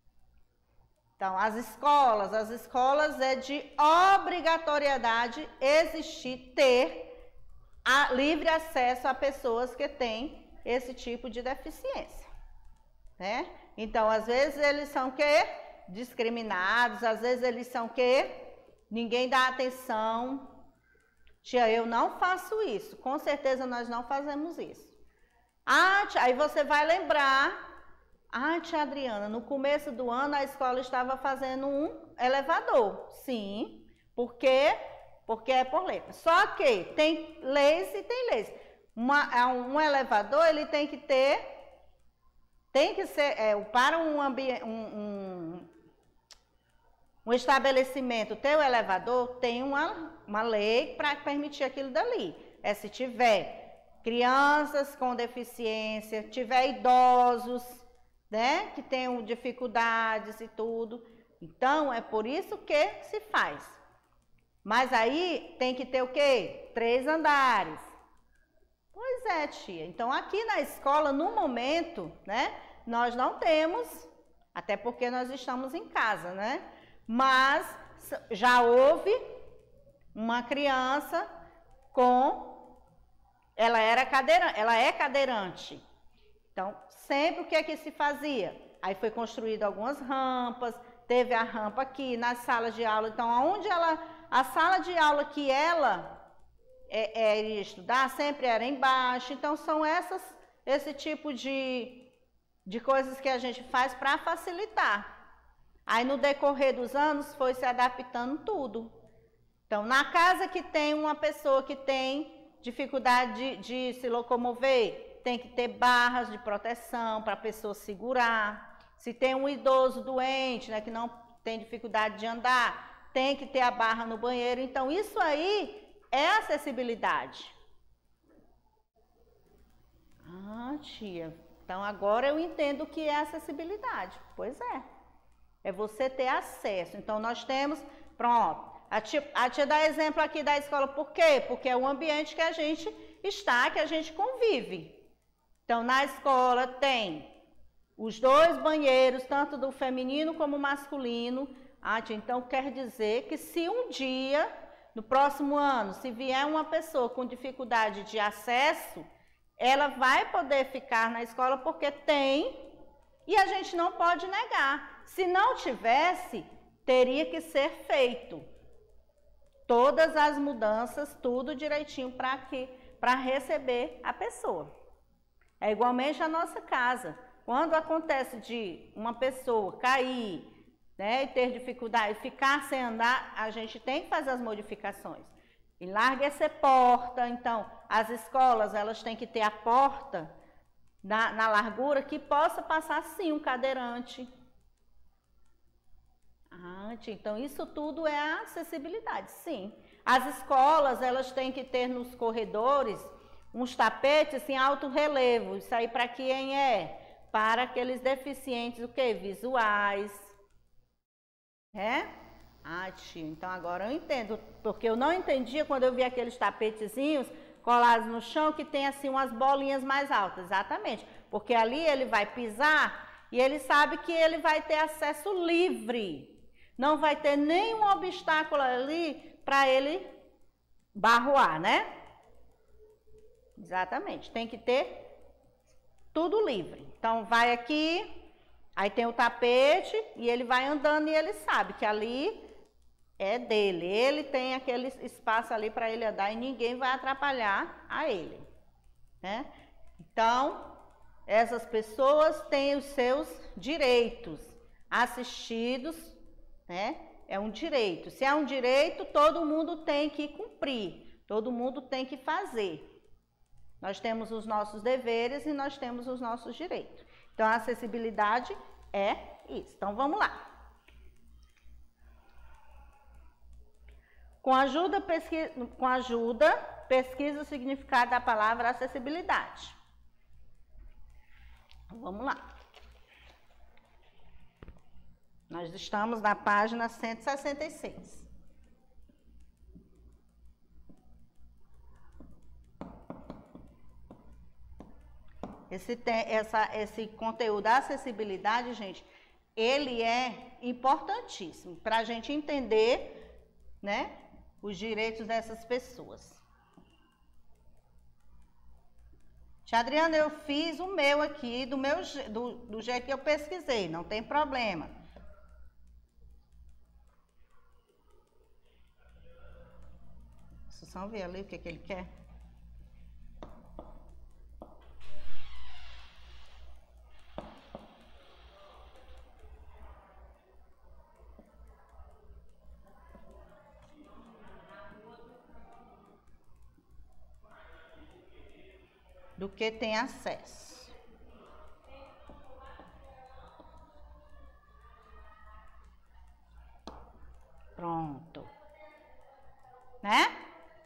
Então, as escolas, as escolas é de obrigatoriedade existir, ter a, livre acesso a pessoas que têm esse tipo de deficiência, né? Então, às vezes eles são quê? Discriminados, às vezes eles são quê? Ninguém dá atenção. Tia, eu não faço isso. Com certeza nós não fazemos isso. Ah, tia, aí você vai lembrar. Ah, tia Adriana, no começo do ano a escola estava fazendo um elevador. Sim, por quê? Porque é por lei. Só que tem leis e tem leis. Uma, um elevador, ele tem que ter, tem que ser, é, para um ambiente, um, um, um estabelecimento ter o elevador, tem uma, uma lei para permitir aquilo dali. É se tiver crianças com deficiência, tiver idosos, né, que tenham dificuldades e tudo. Então, é por isso que se faz. Mas aí tem que ter o quê? Três andares. Pois é, tia. Então, aqui na escola, no momento, né, nós não temos, até porque nós estamos em casa, né? Mas já houve uma criança com... Ela, era cadeira, ela é cadeirante. Então, sempre o que é que se fazia? Aí foi construído algumas rampas, teve a rampa aqui nas salas de aula. Então, aonde ela, a sala de aula que ela é, é, iria estudar sempre era embaixo. Então, são essas, esse tipo de, de coisas que a gente faz para facilitar. Aí, no decorrer dos anos, foi se adaptando tudo. Então, na casa que tem uma pessoa que tem dificuldade de, de se locomover, tem que ter barras de proteção para a pessoa segurar. Se tem um idoso doente, né, que não tem dificuldade de andar, tem que ter a barra no banheiro. Então, isso aí é acessibilidade. Ah, tia, então agora eu entendo o que é acessibilidade. Pois é, é você ter acesso. Então, nós temos, pronto, a tia, a tia dá exemplo aqui da escola, por quê? Porque é o ambiente que a gente está, que a gente convive. Então, na escola tem os dois banheiros, tanto do feminino como masculino. Ah, tia, então quer dizer que se um dia, no próximo ano, se vier uma pessoa com dificuldade de acesso, ela vai poder ficar na escola porque tem, e a gente não pode negar. Se não tivesse, teria que ser feito. Todas as mudanças, tudo direitinho para que, para receber a pessoa. É igualmente a nossa casa. Quando acontece de uma pessoa cair, né, e ter dificuldade, ficar sem andar, a gente tem que fazer as modificações. Enlarguecer porta, então, as escolas, elas têm que ter a porta na, na largura que possa passar, sim, um cadeirante. Ah, então, isso tudo é a acessibilidade, sim. As escolas, elas têm que ter nos corredores uns tapetes em alto relevo. Isso aí para quem é? Para aqueles deficientes, o quê? Visuais. É? Ah, tia, então agora eu entendo. Porque eu não entendia quando eu vi aqueles tapetezinhos colados no chão que tem assim umas bolinhas mais altas. Exatamente. Porque ali ele vai pisar e ele sabe que ele vai ter acesso livre. Não vai ter nenhum obstáculo ali para ele barroar, né? Exatamente, tem que ter tudo livre. Então, vai aqui, aí tem o tapete e ele vai andando e ele sabe que ali é dele. Ele tem aquele espaço ali para ele andar e ninguém vai atrapalhar a ele, né? Então, essas pessoas têm os seus direitos assistidos, né? É um direito. Se é um direito, todo mundo tem que cumprir, todo mundo tem que fazer. Nós temos os nossos deveres e nós temos os nossos direitos. Então, a acessibilidade é isso. Então, vamos lá. Com ajuda, pesquisa, com ajuda, pesquisa o significado da palavra acessibilidade. Então, vamos lá. Nós estamos na página cento e sessenta e seis. Esse, essa, esse conteúdo da acessibilidade, gente, ele é importantíssimo para a gente entender, né, os direitos dessas pessoas. Tia Adriana, eu fiz o meu aqui, do, meu, do, do jeito que eu pesquisei, não tem problema. Só ver ali o que, que ele quer. Do que tem acesso. Pronto. Né?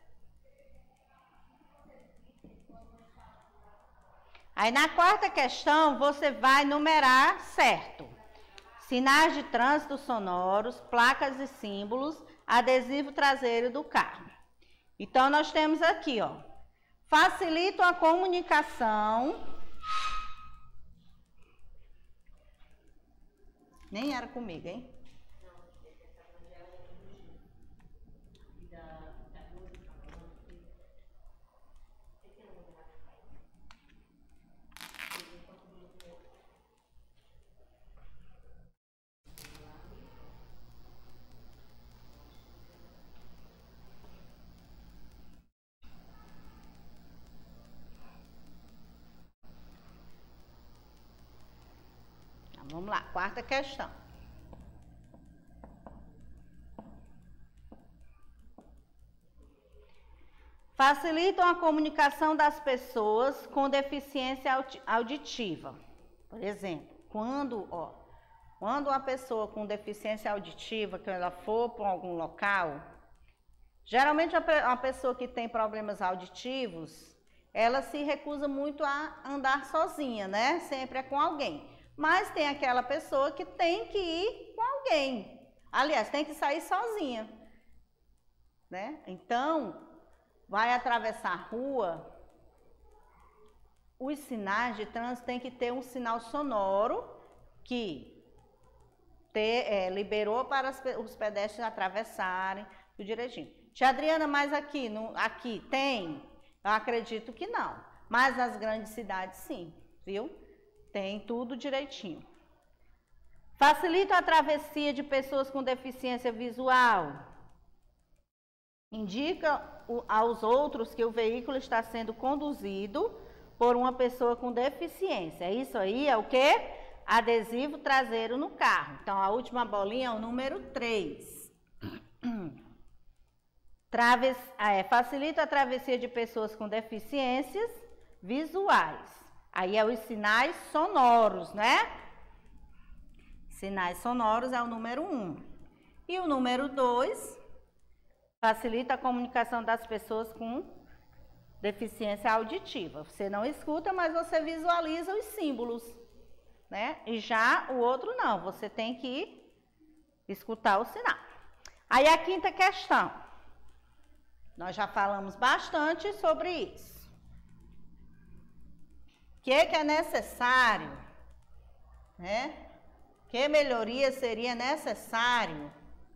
Aí na quarta questão, você vai numerar certo. Sinais de trânsito sonoros, placas e símbolos, adesivo traseiro do carro. Então, nós temos aqui, ó. Facilitam a comunicação. Nem era comigo, hein? Vamos lá, quarta questão. Facilitam a comunicação das pessoas com deficiência auditiva. Por exemplo, quando, ó, quando uma pessoa com deficiência auditiva, que ela for para algum local, geralmente uma pessoa que tem problemas auditivos, ela se recusa muito a andar sozinha, né? Sempre é com alguém. Mas tem aquela pessoa que tem que ir com alguém. Aliás, tem que sair sozinha, né? Então, vai atravessar a rua, os sinais de trânsito tem que ter um sinal sonoro que ter, é, liberou para as, os pedestres atravessarem tudo direitinho. Tia Adriana, mas aqui, no, aqui tem? Eu acredito que não. Mas nas grandes cidades, sim, viu? Tem tudo direitinho. Facilita a travessia de pessoas com deficiência visual. Indica aos outros que o veículo está sendo conduzido por uma pessoa com deficiência. Isso aí é o quê? Adesivo traseiro no carro. Então, a última bolinha é o número três. Traves, é, facilita a travessia de pessoas com deficiências visuais. Aí é os sinais sonoros, né? Sinais sonoros é o número um. E o número dois, facilita a comunicação das pessoas com deficiência auditiva. Você não escuta, mas você visualiza os símbolos, né? E já o outro não, você tem que escutar o sinal. Aí a quinta questão. Nós já falamos bastante sobre isso. O que, que é necessário, né? Que melhoria seria necessário?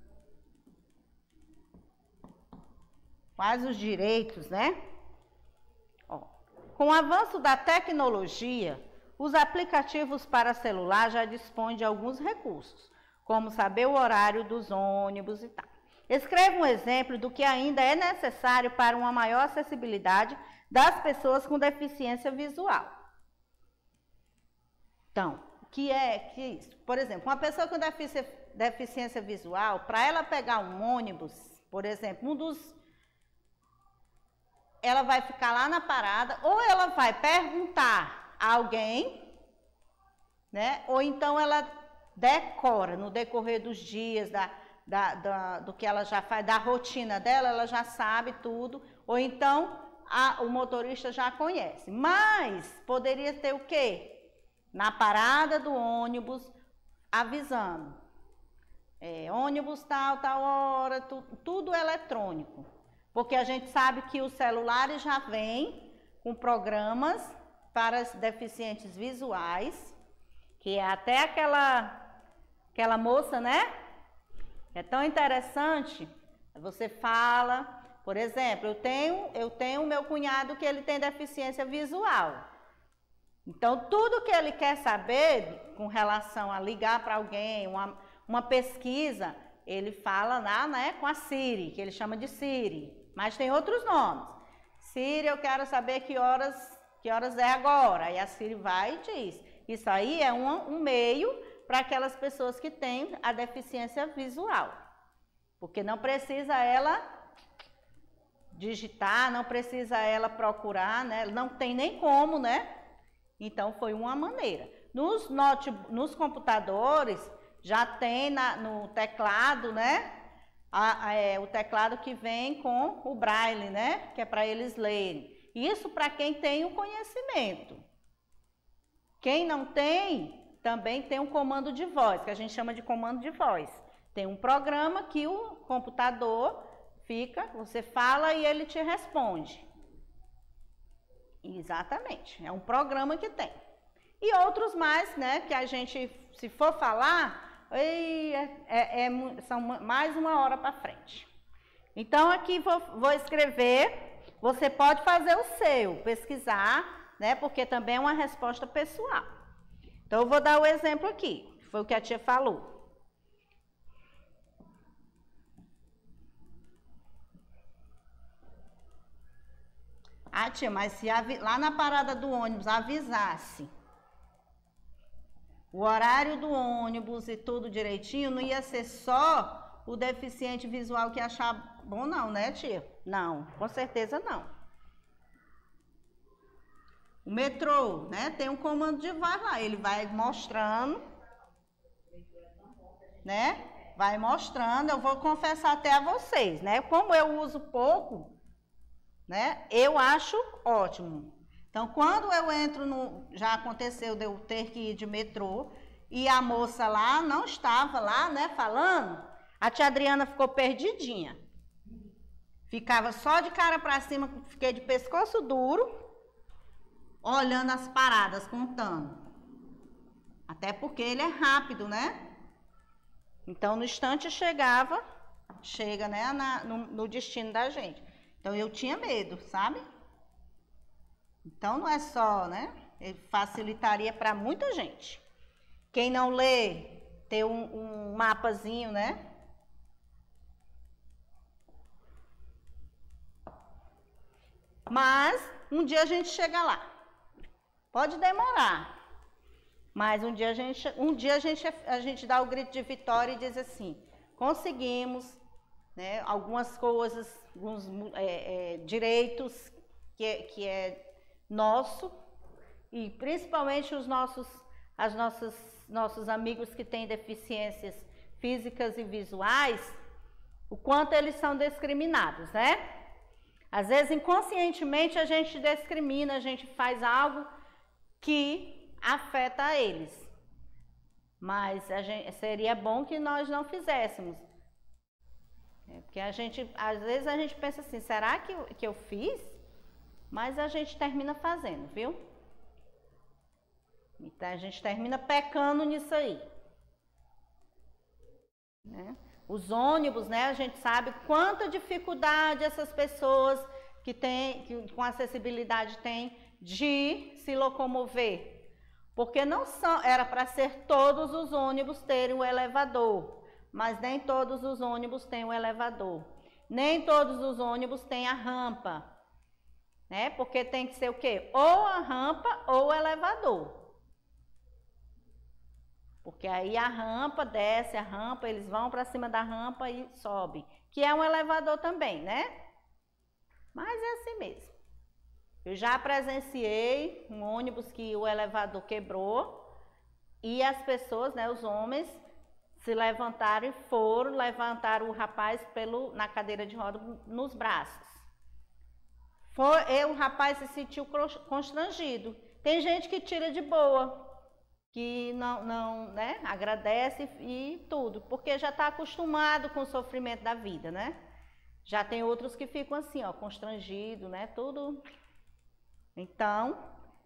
Quais os direitos, né? Ó, com o avanço da tecnologia, os aplicativos para celular já dispõem de alguns recursos, como saber o horário dos ônibus e tal. Escreva um exemplo do que ainda é necessário para uma maior acessibilidade das pessoas com deficiência visual. Então, o que é que é isso? Por exemplo, uma pessoa com defici deficiência visual, para ela pegar um ônibus, por exemplo, um dos... ela vai ficar lá na parada, ou ela vai perguntar a alguém, né? Ou então ela decora no decorrer dos dias, da, da, da, do que ela já faz, da rotina dela, ela já sabe tudo, ou então a, o motorista já conhece. Mas poderia ter o quê? Na parada do ônibus, avisando. É, ônibus tal, tal hora, tu, tudo eletrônico. Porque a gente sabe que os celulares já vêm com programas para os deficientes visuais, que é até aquela, aquela moça, né? É tão interessante. Você fala, por exemplo, eu tenho eu tenho meu cunhado que ele tem deficiência visual. Então, tudo que ele quer saber com relação a ligar para alguém, uma, uma pesquisa, ele fala lá, né, com a Siri, que ele chama de Siri, mas tem outros nomes. Siri, eu quero saber que horas, que horas é agora. Aí a Siri vai e diz. Isso aí é um, um meio para aquelas pessoas que têm a deficiência visual. Porque não precisa ela digitar, não precisa ela procurar, né? Não tem nem como, né? Então, foi uma maneira. Nos, note, nos computadores, já tem na, no teclado, né? A, a, é, o teclado que vem com o braille, né? Que é para eles lerem. Isso para quem tem o conhecimento. Quem não tem, também tem um comando de voz, que a gente chama de comando de voz. Tem um programa que o computador fica, você fala e ele te responde. Exatamente, é um programa que tem. E outros mais, né, que a gente, se for falar, é, é, é, são mais uma hora para frente. Então, aqui vou, vou escrever, você pode fazer o seu, pesquisar, né, porque também é uma resposta pessoal. Então, eu vou dar o exemplo aqui, foi o que a tia falou. Ah, tia, mas se lá na parada do ônibus avisasse o horário do ônibus e tudo direitinho, não ia ser só o deficiente visual que achar bom não, né, tia? Não, com certeza não. O metrô, né, tem um comando de voz lá, ele vai mostrando, né, vai mostrando, eu vou confessar até a vocês, né, como eu uso pouco, né, eu acho ótimo. Então, quando eu entro no... Já aconteceu de eu ter que ir de metrô e a moça lá não estava lá, né, falando, a tia Adriana ficou perdidinha. Ficava só de cara para cima, fiquei de pescoço duro, olhando as paradas, contando. Até porque ele é rápido, né? Então, no instante chegava, chega, né, na, no, no destino da gente. Então, eu tinha medo, sabe? Então, não é só, né? Ele facilitaria para muita gente. Quem não lê, ter um, um mapazinho, né? Mas, um dia a gente chega lá. Pode demorar. Mas um dia a gente, um dia a gente, a gente dá o grito de vitória e diz assim, conseguimos, né, algumas coisas, alguns é, é, direitos que é, que é nosso, e principalmente os nossos, as nossas, nossos amigos que têm deficiências físicas e visuais, o quanto eles são discriminados, né? Às vezes, inconscientemente, a gente discrimina, a gente faz algo que afeta eles. Mas a gente, seria bom que nós não fizéssemos. É, porque a gente, às vezes a gente pensa assim, será que, que eu fiz? Mas a gente termina fazendo, viu? Então a gente termina pecando nisso aí. Né? Os ônibus, né? A gente sabe quanta dificuldade essas pessoas que, tem, que com acessibilidade têm de se locomover. Porque não são, era para ser todos os ônibus terem um elevador, mas nem todos os ônibus têm um elevador. Nem todos os ônibus têm a rampa, né? Porque tem que ser o quê? Ou a rampa ou o elevador. porque aí a rampa desce, a rampa, eles vão para cima da rampa e sobe, que é um elevador também, né? Mas é assim mesmo. Eu já presenciei um ônibus que o elevador quebrou e as pessoas, né, os homens, se levantaram e foram, levantaram o rapaz pelo, na cadeira de roda nos braços. Foi, e o rapaz se sentiu constrangido. Tem gente que tira de boa, que não, não né, agradece e tudo, porque já está acostumado com o sofrimento da vida, né? Já tem outros que ficam assim, ó, constrangido, né, tudo. Então,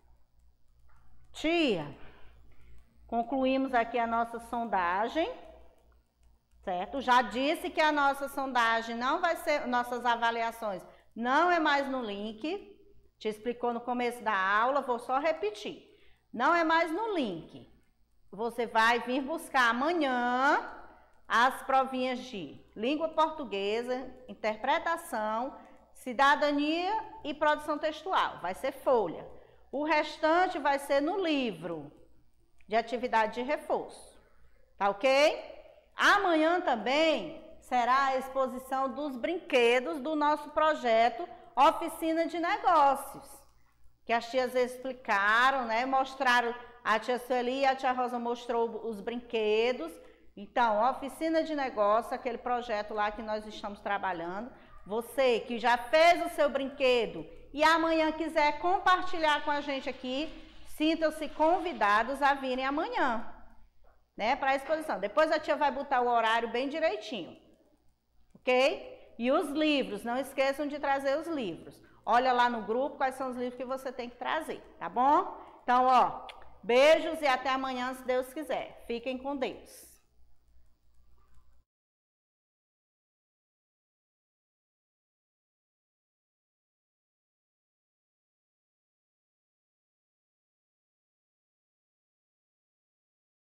tia, concluímos aqui a nossa sondagem, certo? Já disse que a nossa sondagem não vai ser, nossas avaliações não é mais no link, te explicou no começo da aula, vou só repetir. Não é mais no link. Você vai vir buscar amanhã as provinhas de língua portuguesa, interpretação, cidadania e produção textual. Vai ser folha. O restante vai ser no livro de atividade de reforço. Tá ok? Amanhã também será a exposição dos brinquedos do nosso projeto Oficina de Negócios, que as tias explicaram, né? Mostraram, a tia Sueli e a tia Rosa mostrou os brinquedos. Então, Oficina de Negócios, aquele projeto lá que nós estamos trabalhando. Você que já fez o seu brinquedo e amanhã quiser compartilhar com a gente aqui, sintam-se convidados a virem amanhã, né, para a exposição. Depois a tia vai botar o horário bem direitinho, ok? E os livros, não esqueçam de trazer os livros. Olha lá no grupo quais são os livros que você tem que trazer, tá bom? Então, ó, beijos e até amanhã, se Deus quiser. Fiquem com Deus.